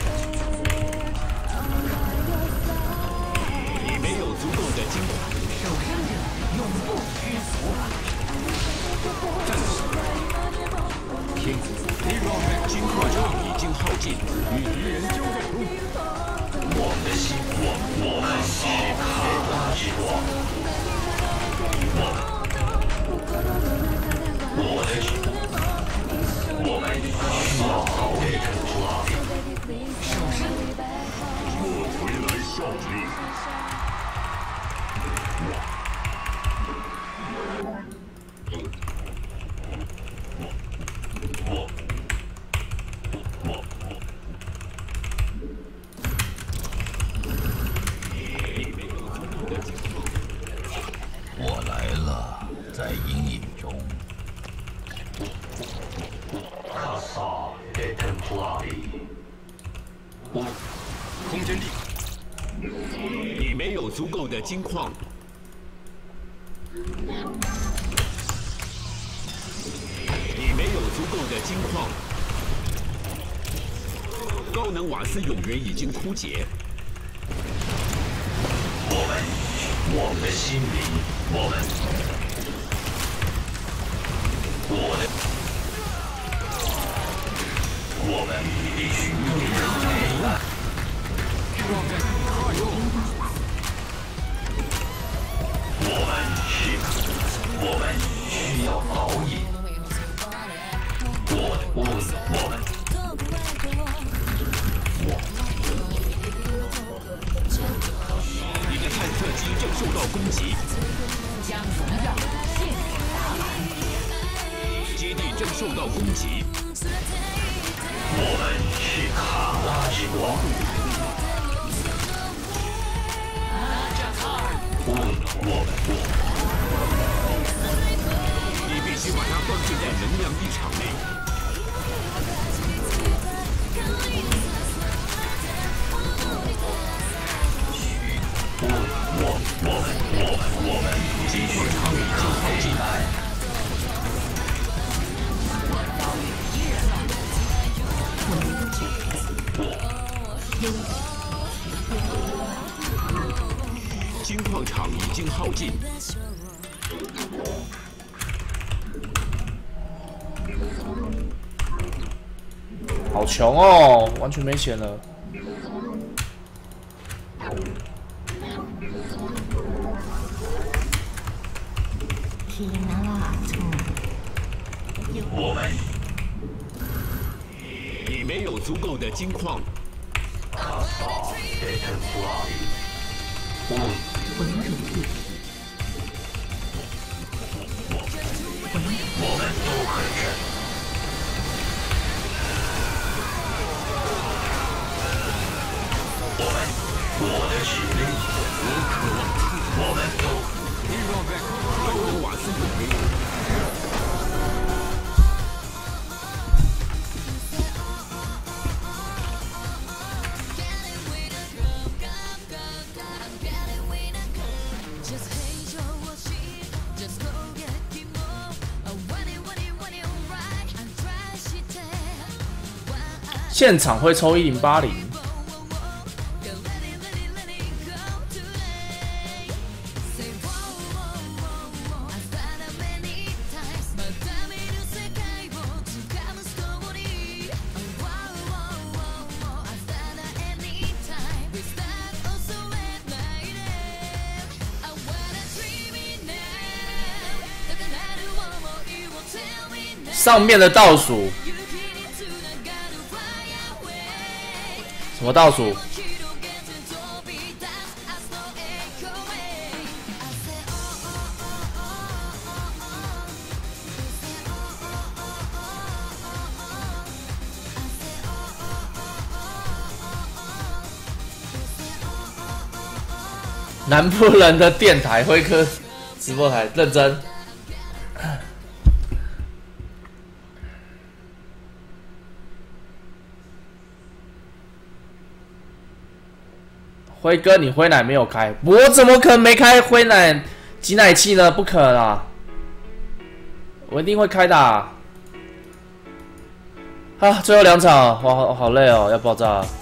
没有足够的金矿， 守生者永不屈服。 战斗，听，金矿场已经耗尽，与敌人交战中。我们的希望，我们是卡拉之王。我的举动，我们需要保卫特普拉比。 守生， 我回来效力。 我来了，在阴影中。卡萨给特普拉比。 我，空间地。你没有足够的金矿。 你没有足够的金矿，高能瓦斯永源已经枯竭。 我们，我们的心灵，我们，我的，我们必须对抗黑暗。我们是，我们需要导引。 我我我们， 你的探测机正受到攻击。 将荣耀献给达兰。 基地正受到攻击。 我们是卡拉之王。我我们， 你必须把它放置在能量一场内。 我我我们我们我们金矿场已经耗尽。金矿场已经耗尽。 好穷哦，完全没钱了。 我们， 你没有足够的金矿。 魂主一体，魂主。 我们都很深。我们，我的使命，我渴望，我们都。黑若贝，都有瓦斯不黑。 现场会抽一零八零，上面的倒数。 什么倒数？南部人的电台辉哥直播台，认真。 辉哥，你灰奶没有开，我怎么可能没开灰奶挤奶器呢？不可能啦，我一定会开的啊！啊，最后两场，哇，好好累哦，要爆炸了。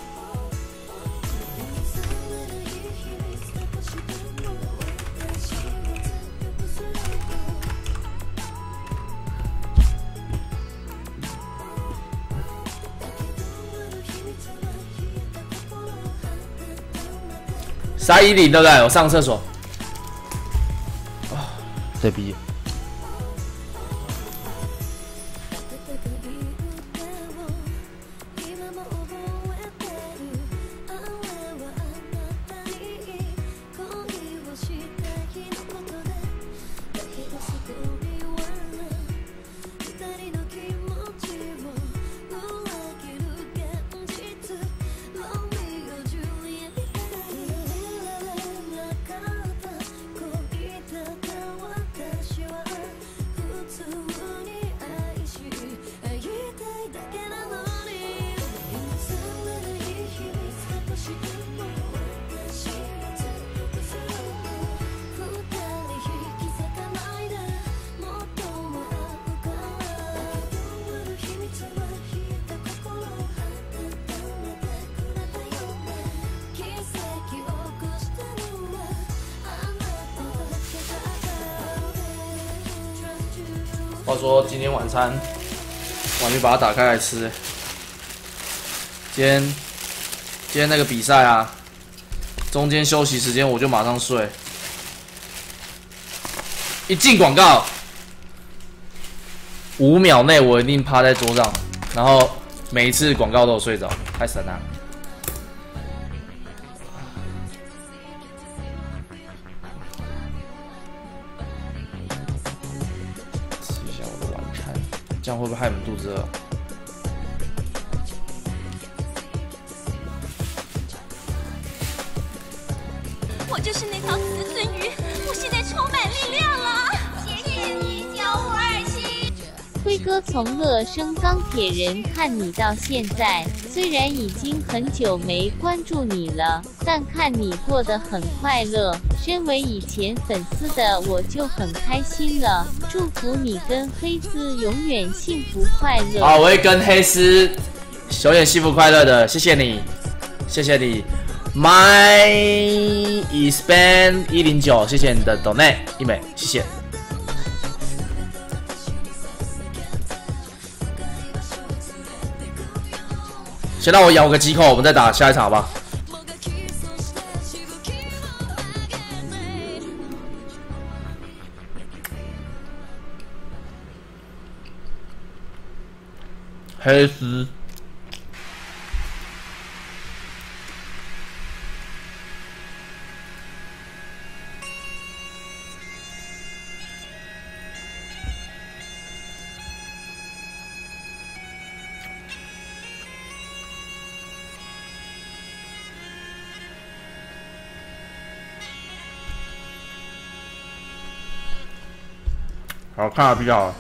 杀一零对不对？我上厕所。啊，对逼。话说今天晚餐，我还没把它打开来吃。今天今天那个比赛啊，中间休息时间我就马上睡，一进广告，五秒内我一定趴在桌上，然后每一次广告都有睡着，太神了。 这样会不会害你们肚子饿？ 我就是那条雌孙鱼，我现在充满力量了。谢谢你，小五二七。 辉哥从乐生钢铁人看你到现在，虽然已经很久没关注你了，但看你过得很快乐。 身为以前粉丝的我就很开心了，祝福你跟黑丝永远幸福快乐。 好，我会跟黑丝永远幸福快乐的，谢谢你，谢谢你。My Espan 一零九，谢谢你的 donate 一美，谢谢。先让我咬个几口，我们再打下一场好不好？ 黑丝， 好看比较好。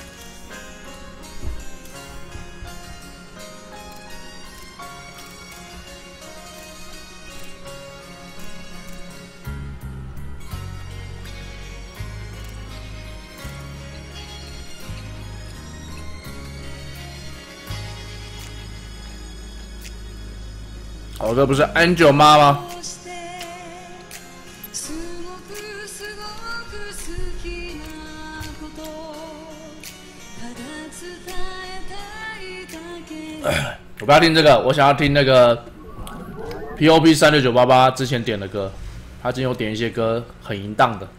哦，这不是 Angel 妈吗？我不要听这个，我想要听那个 P O P 三六九八八之前点的歌，他之前有点一些歌很淫荡的。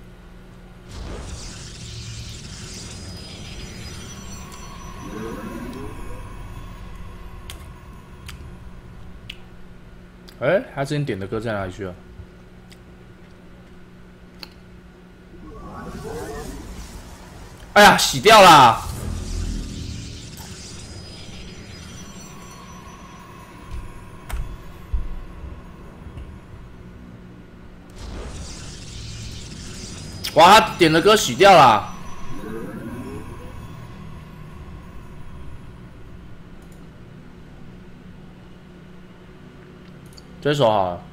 哎、欸，他之前点的歌在哪里去了？哎呀，洗掉啦！哇，他点的歌洗掉啦！这首好了。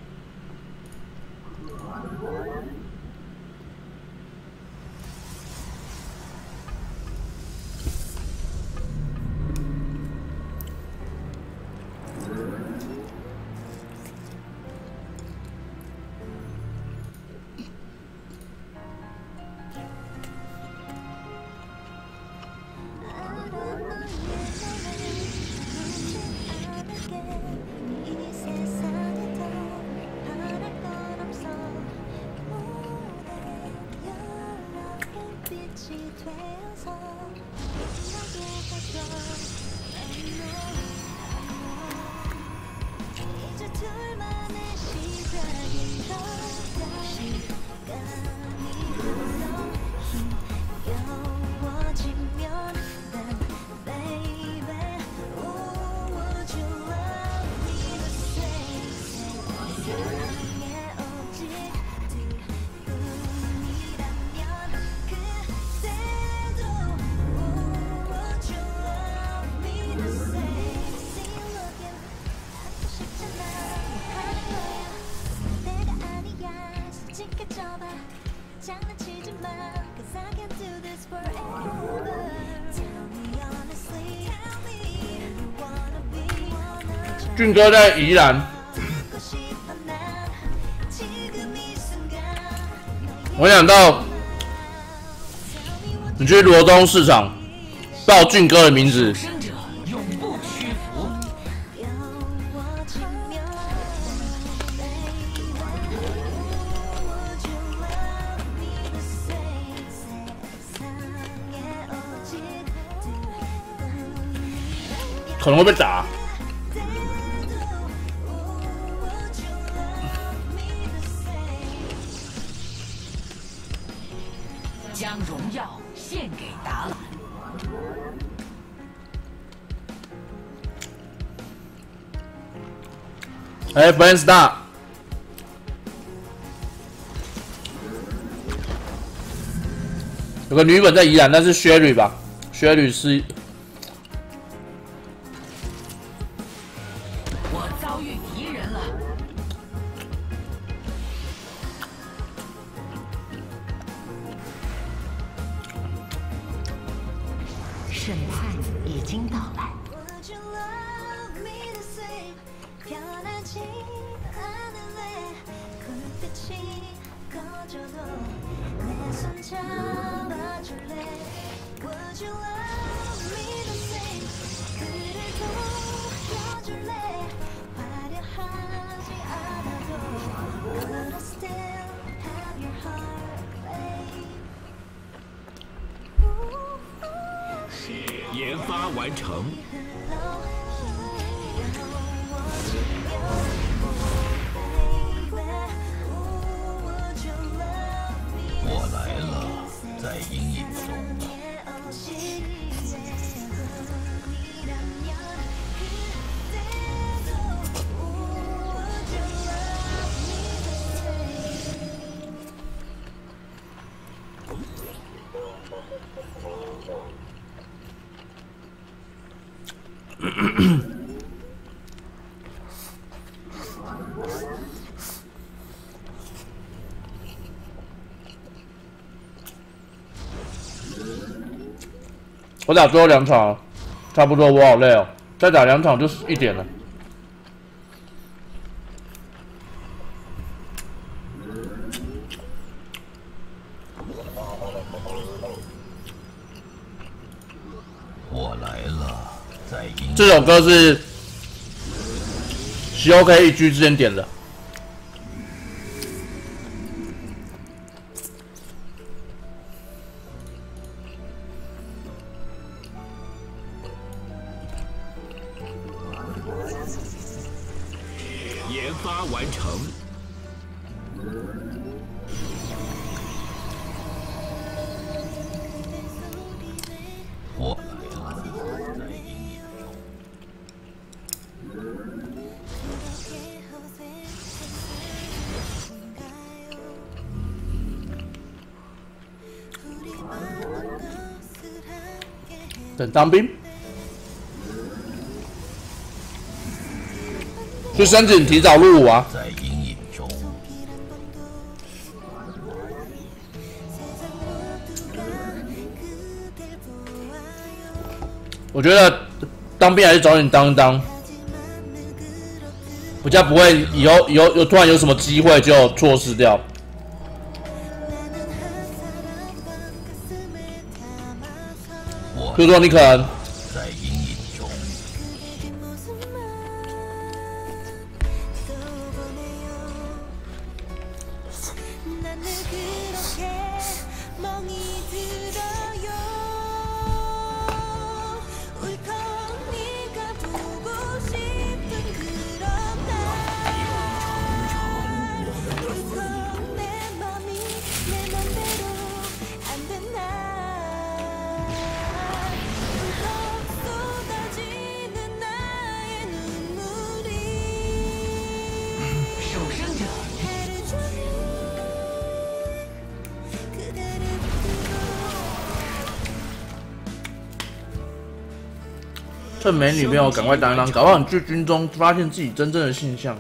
俊哥在宜兰，我想到你去罗东市场报俊哥的名字，可能会被打。 将荣耀献给达兰。 哎 ，Brand Star， 有个女本在宜兰，那是 Sherry 吧 ？Sherry 是。 我遭遇敌人了。 审判已经到来。 研发完成。 我来了，在阴影中。 我打最后两场，差不多，我好累哦，再打两场就是一点了。 我来了，在音这首歌是C O K 一居之前点的。 研发完成。 我来了，在阴影中。 等当兵，去申请提早入伍啊！ 在阴影中。 我觉得当兵还是早点当一当，比较不会以后以后又突然有什么机会就错失掉。比如说你可能在阴影中。 趁没女朋友赶快当一当，搞不好你去军中发现自己真正的性向。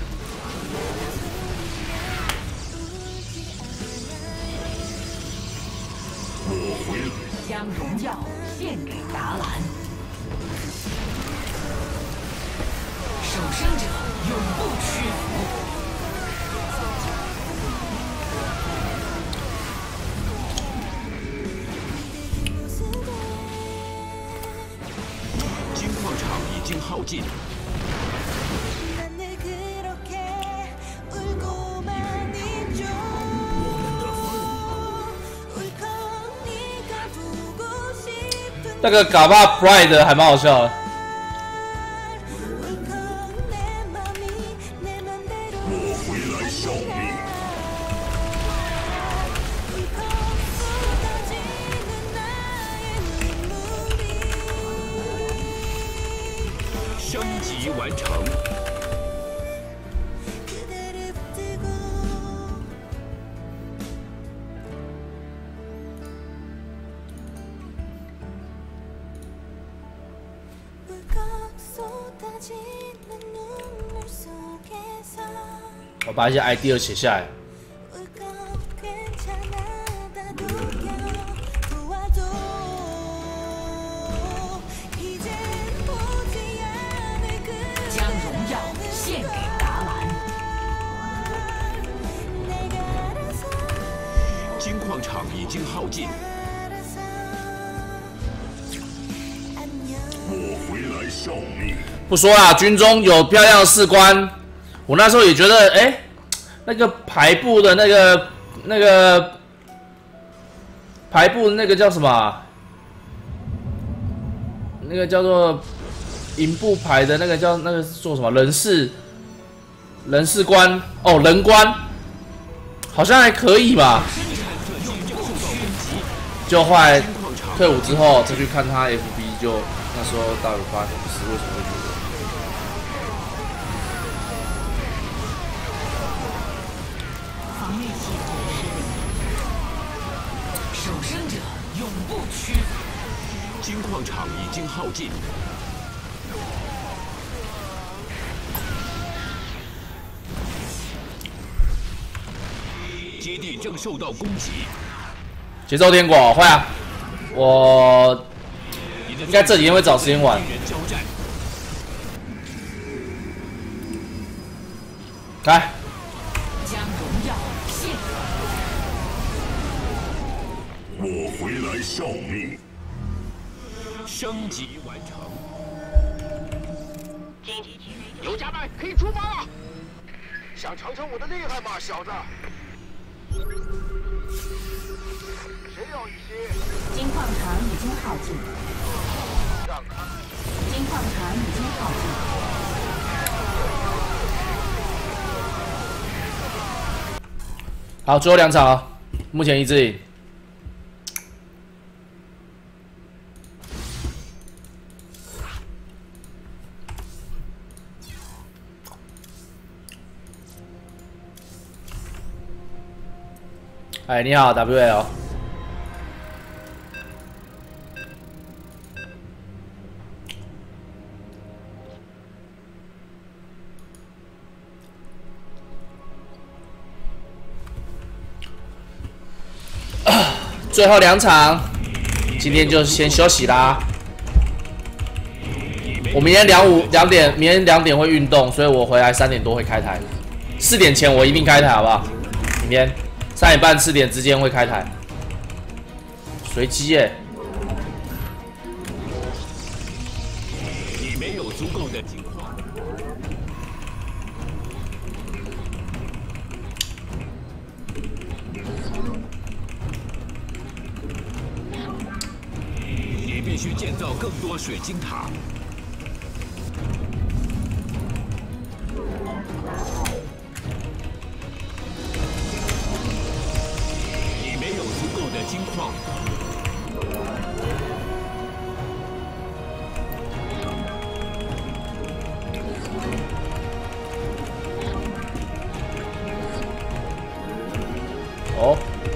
将荣耀献给达兰，守生者永不屈服。 金矿场已经耗尽。 那个嘎巴 Pride 还蛮好笑的。 我回来效命。 升级完成。 我把一些 idea 写下来。 将荣耀献给达兰。 金矿场已经耗尽。 我回来效命。 不说啦，军中有漂亮的士官，我那时候也觉得，哎、欸，那个排部的那个那个排部的那个叫什么、啊？那个叫做营部排的那个叫那个是做什么？人事人事官哦，人官好像还可以吧。就后来退伍之后再去看他 F B， 就那时候到底发生什么事，为什么会觉得？ 防御系统失灵，守生者永不屈服。 金矿场已经耗尽。基地正受到攻击。 节奏天国会啊，我应该这几天会找时间玩。来， 将荣耀献我回来效命。 升级完成。游家们可以出发了。想尝尝我的厉害吗，小子？谁要一些？ 金矿场已经耗尽。 让开！ 金矿场已经耗尽。 好，最后两场啊，目前一致赢。哎，你好 ，W L。最后两场，今天就先休息啦。我明天两五两点，明天两点会运动，所以我回来三点多会开台。四点前我一定开台，好不好？明天三点半四点之间会开台。随机耶。 你没有足够的金矿。 必须建造更多水晶塔。你没有足够的金矿。 哦。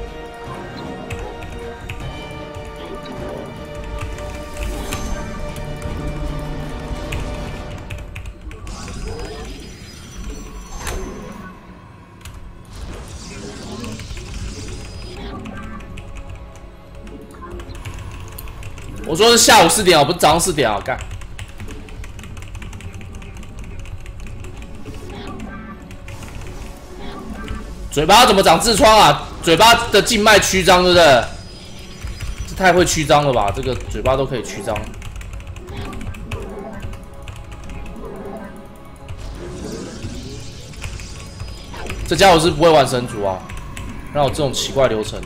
我说是下午四点哦，不是早上四点哦，干。嘴巴怎么长痔疮啊？嘴巴的静脉曲张，对不对？这太会曲张了吧？这个嘴巴都可以曲张。这家伙是不会玩神族啊，让我这种奇怪流程。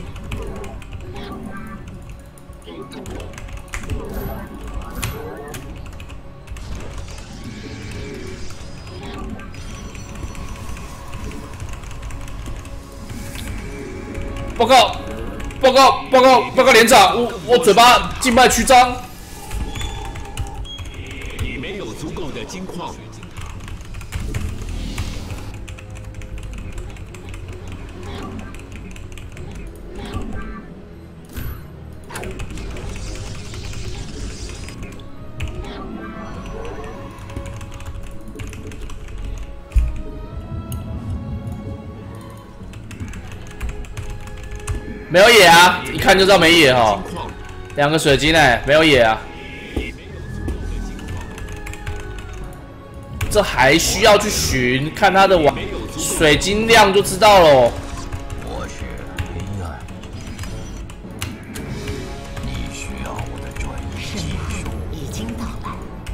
报告，报告，报告，报告连长，我我嘴巴静脉曲张。 你没有足够的金矿。 没有野啊，一看就知道没野哈。两个水晶哎，没有野啊。这还需要去寻，看他的网水晶量就知道喽。 我是黑暗，你需要我的专业技术。 已经到来。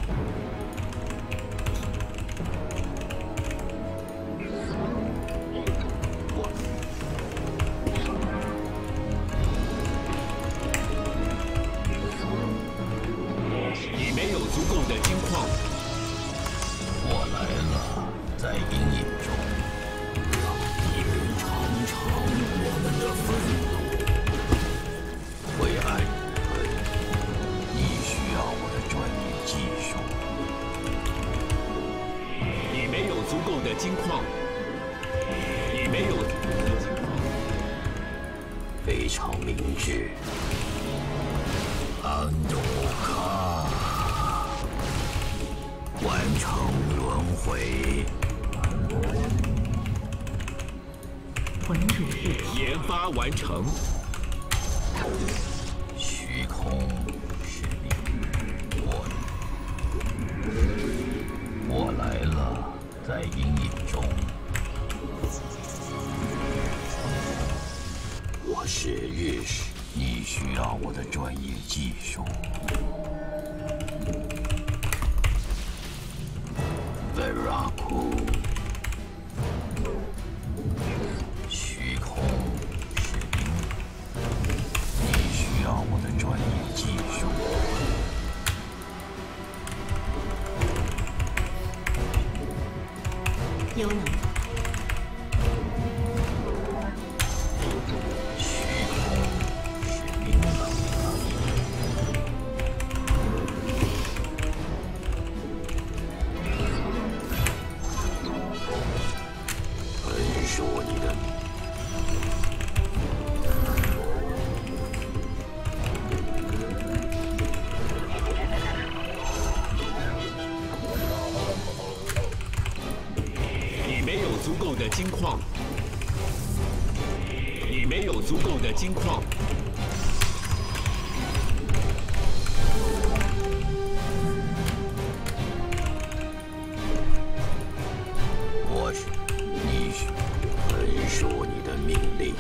非常明智，安多卡完成轮回。 魂主是研发完成。 虚空是你。 在阴影中。我是日式，你需要我的专业技术。Veraku， 虚空是冰，你需要我的专业技术。 幽能， 虚空是冰冷的，本说你的名。 足够的金矿，你没有足够的金矿。 我是你是本说你的命令。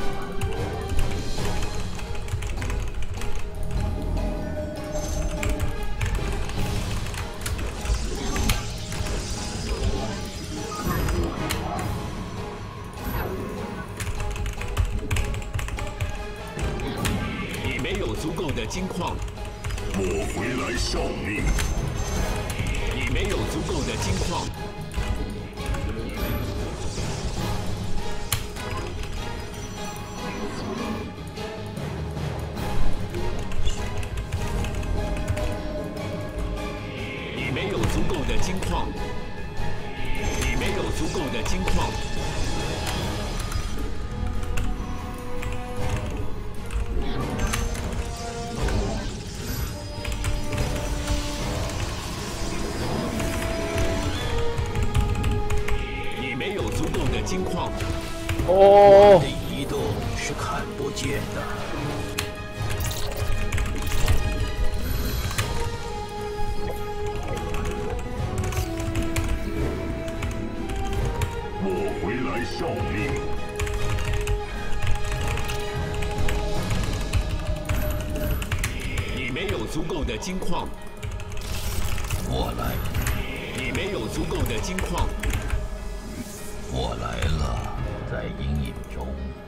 足够的金矿， 我回来效命。 你没有足够的金矿，你没有足够的金矿，你没有足够的金矿。 金矿哦， 的移动是看不见的。 我回来效命。 你没有足够的金矿， 我来。 你没有足够的金矿。 我来了，在阴影中。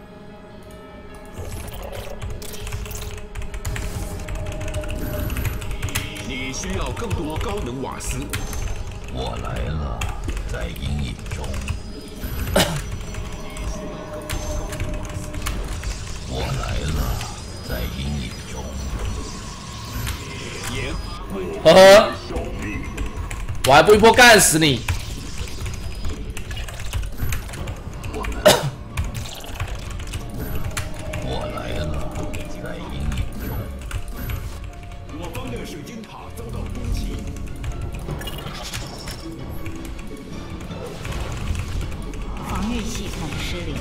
你需要更多高能瓦斯。 我来了，在阴影中。我来了，在阴影中。 盐， 呵呵，我还不一波干死你！ 水晶塔遭到攻击， 防御系统失灵。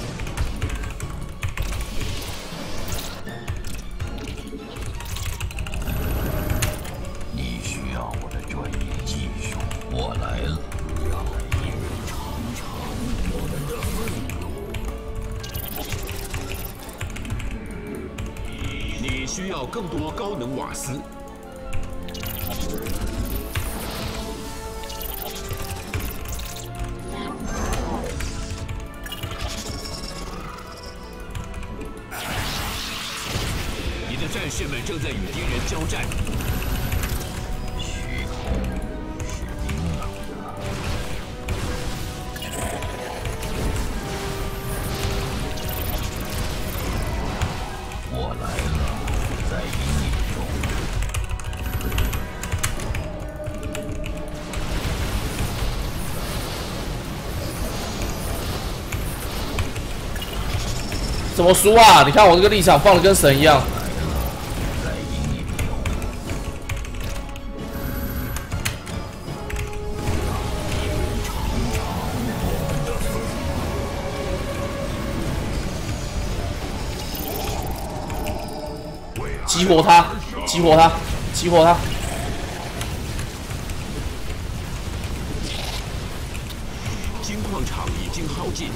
你需要我的专业技术，我来了。让你们尝尝我们的愤怒。你需要更多高能瓦斯。 你的战士们正在与敌人交战。 虚空是冰冷的。我来了，在阴影中。 怎么输啊？你看我这个立场放的跟神一样。 激活他！激活他！激活他！ 金矿场已经耗尽。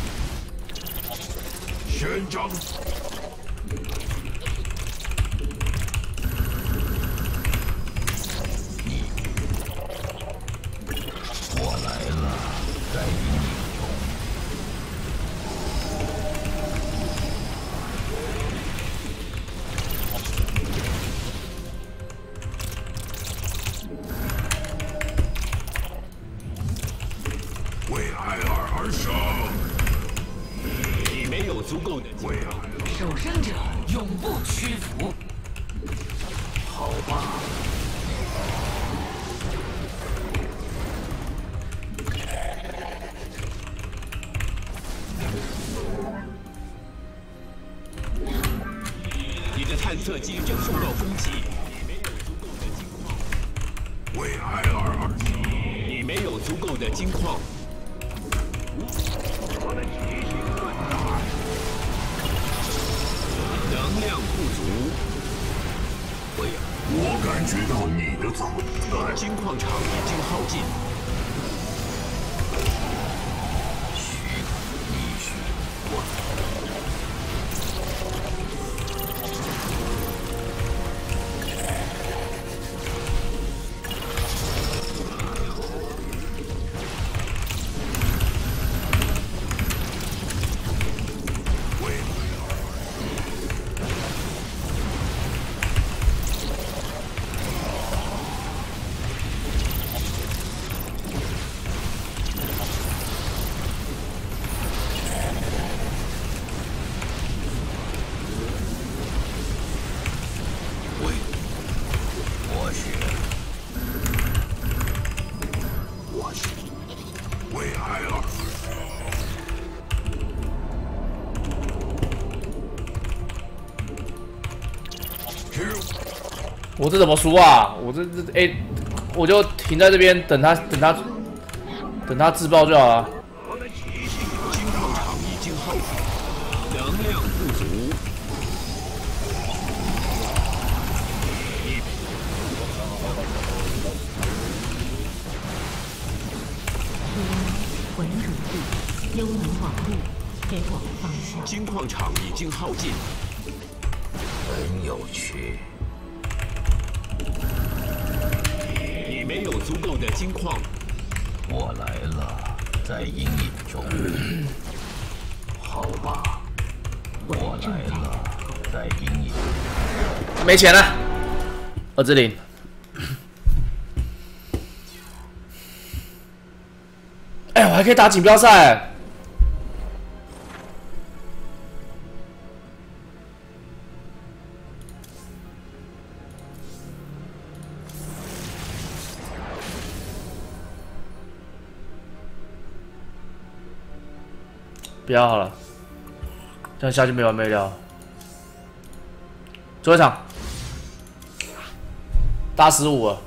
宣章。 你，我来了，在阴影中。 为艾尔而生。 你没有足够的为艾尔。 守生者永不屈服。 好吧。 你的探测机正受到攻击。你没有足够的金矿。 为艾尔而生。 你没有足够的金矿。 我的奇形盾打。 能量不足。 喂， 我感觉到你的存在。 金矿场已经耗尽。 许你许我。 我这怎么输啊？我这这哎、欸，我就停在这边等他等他等他自爆就好了。 金矿场已经耗尽，能量不足。 文主地，幽能网路，给我们方向。 金矿场已经耗尽， 很有趣。 你没有足够的金矿。 我来了，在阴影中。好吧，我来了，在阴影。 没钱了，二之零。哎、欸，我还可以打锦标赛。不要好了，这样下去没完没了。最后一场，大十五了。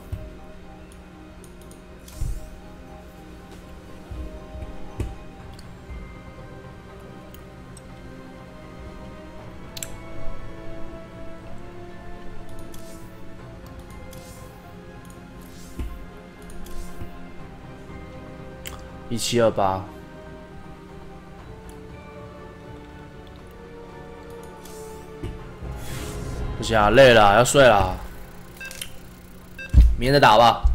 一七二八。不行啊，累了，要睡了，明天再打吧。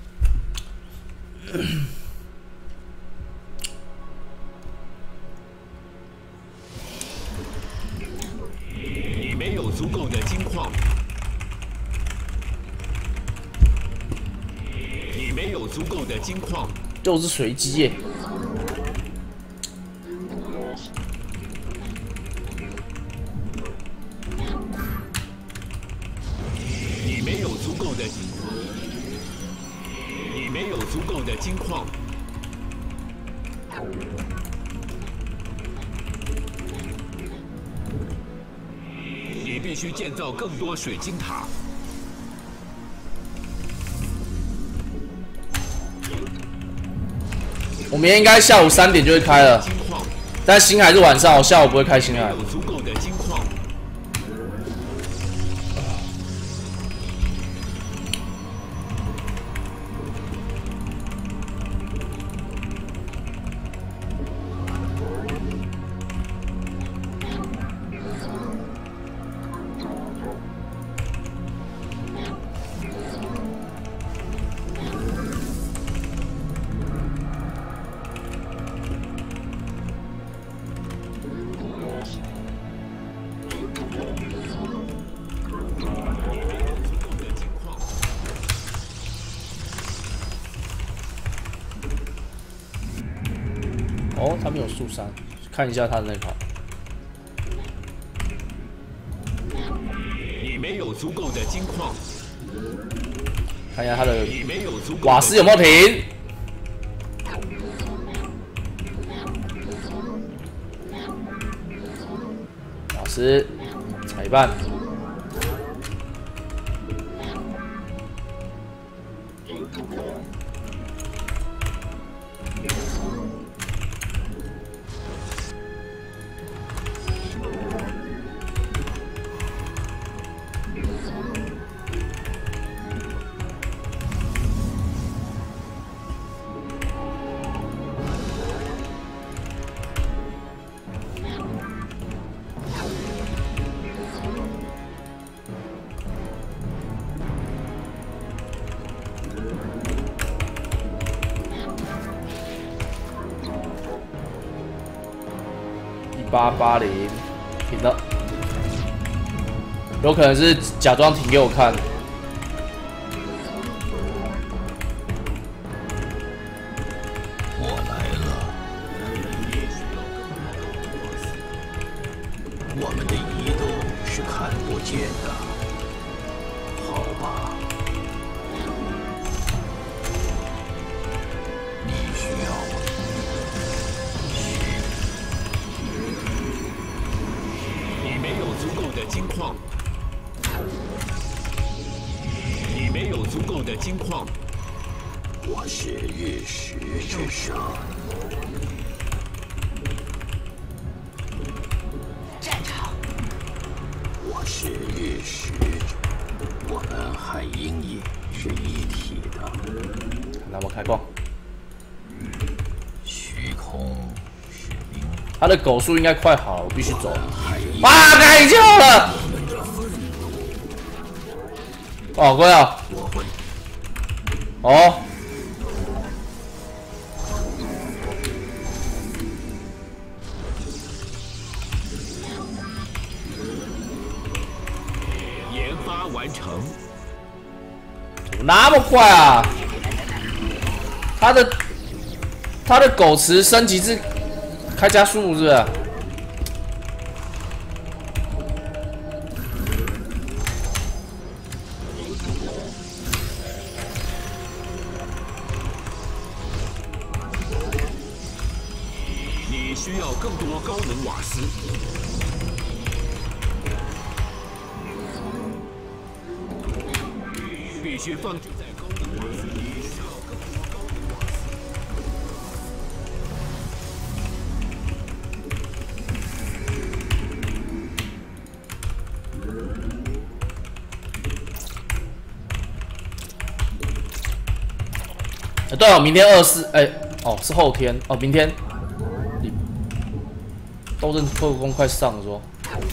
你没有足够的金矿，你没有足够的金矿， 就是随机耶。 你没有足够的，你没有足够的金矿。你必须建造更多水晶塔。 我明天应该下午三点就会开了，但星海是晚上，我下午不会开星海。 有足够的金矿。 哦，他没有速三，看一下他的那款。 你没有足够的金矿， 看一下他的你没有足够的瓦斯有没有停？瓦斯踩一半。 八八零停了，有可能是假装停给我看。 我来了，我们的移动是看不见的，好吧？你需要我。 足够的金矿，你没有足够的金矿。 我是日食之神。 战场。 我是日食，我们和阴影是一体的。 那我开矿。 虚空是冰。 他的狗数应该快好了，我必须走。 哇！开窍了！哦，贵啊！哦， 研发完成。 怎么那么快啊？他的他的狗池升级是开加速是不是？ 需要更多高能瓦斯。必须放置在高能瓦斯里，需要更多高能瓦斯。对哦，明天二四，哎，哦是后天哦，明天。 斗阵特工快上了说，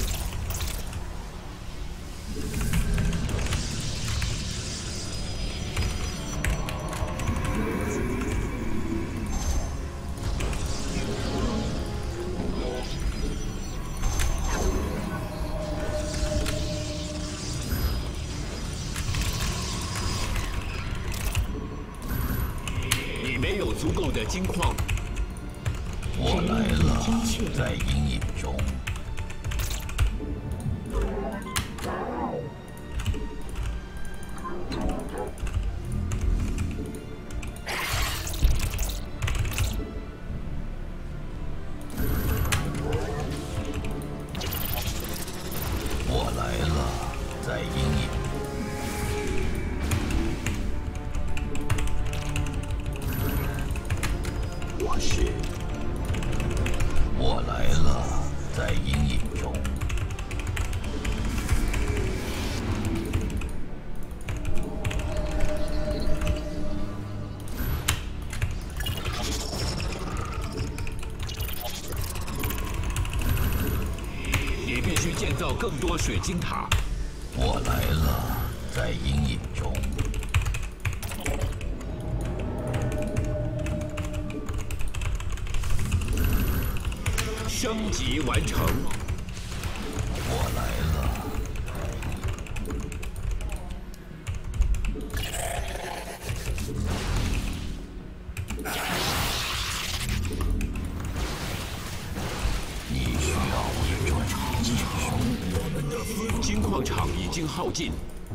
你没有足够的金矿。 我来了，在阴影中。我来了，在阴影中。我是。 我来了，在阴影中。 你必须建造更多水晶塔。 我来了，在阴影中。 升级完成。 我来了。 继续。金矿场已经耗尽。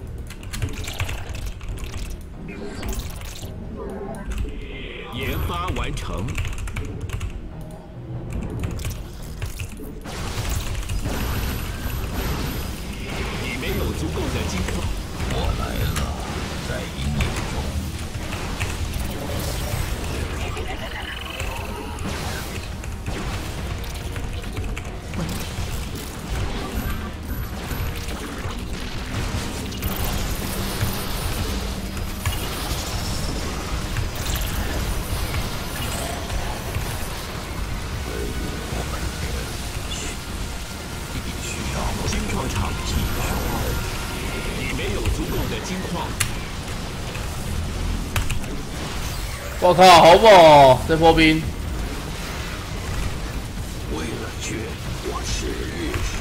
研发完成。你没有足够的金矿。 我来了，在阴影中。 我靠，好猛哦！这波兵。 为了决，我是日食。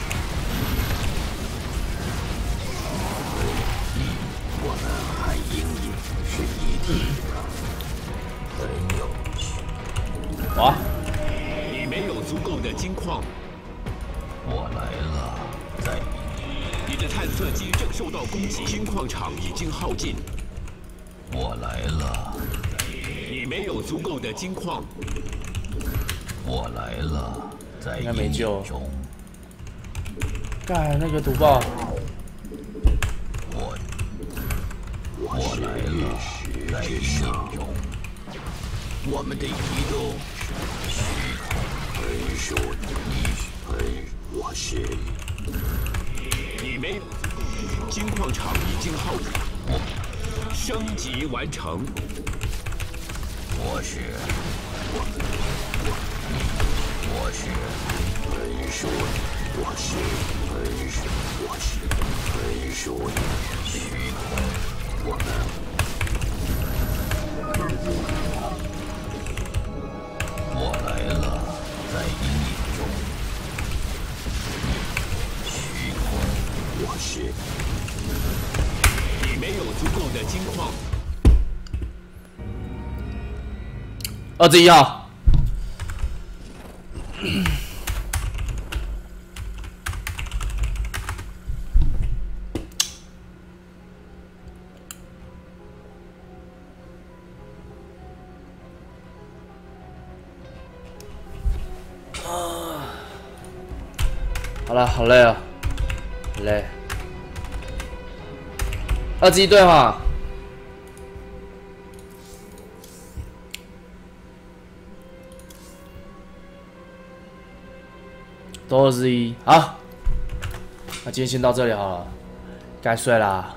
你，我们和阴影是一体的，很有趣。 哇！ 你没有足够的金矿。 我来了，在阴影。 你的探测机正受到攻击，金矿场已经耗尽。 我来了。 你没有足够的金矿。 我来了，在应该没救。 中。 干那个毒爆。 我我来了，在阴影中。我们的移动虚空分数，你分我是。 你没有金矿场已经耗尽。升级完成。 我是我，你，我是分数，我是分数，我是分数，虚空，我们，我来了，在阴影中，虚空，我是， 你没有足够的金矿。 二十一号，好了，好累啊，好累。二十一对嘛。 都二十一，好，那今天先到这里好了，该睡啦。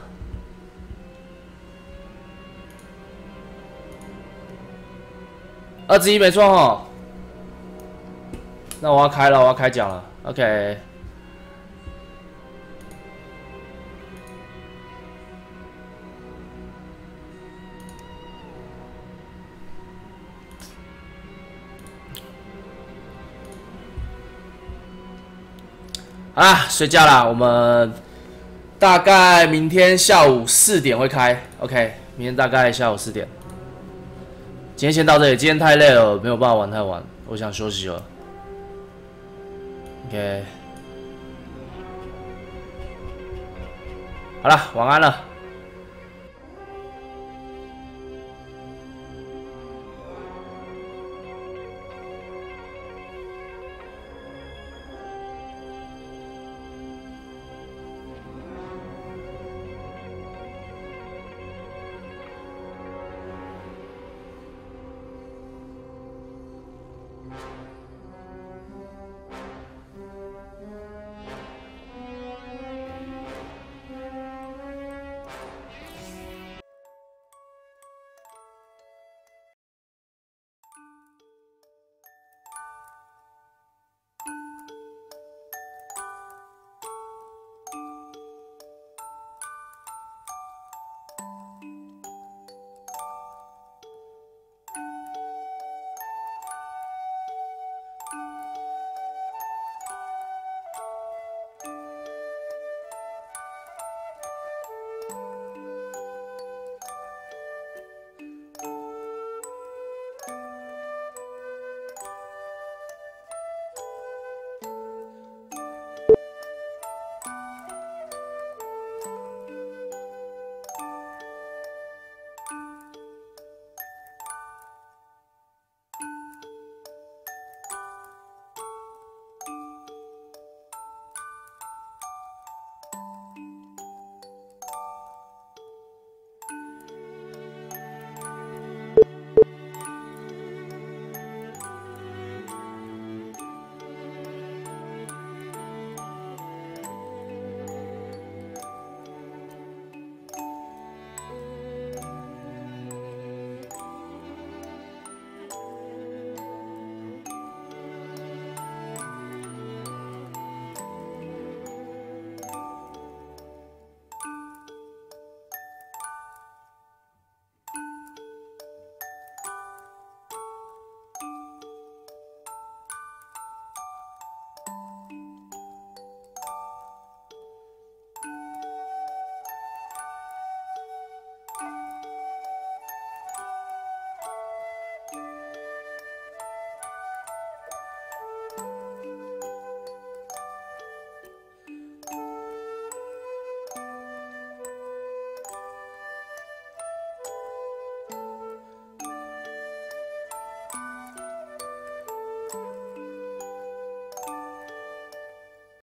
二十一没错哈，那我要开了，我要开奖了 ，OK。好啦，睡觉啦。我们大概明天下午四点会开 ，OK。明天大概下午四点。今天先到这里，今天太累了，没有办法玩太晚，我想休息了。OK。好了，晚安了。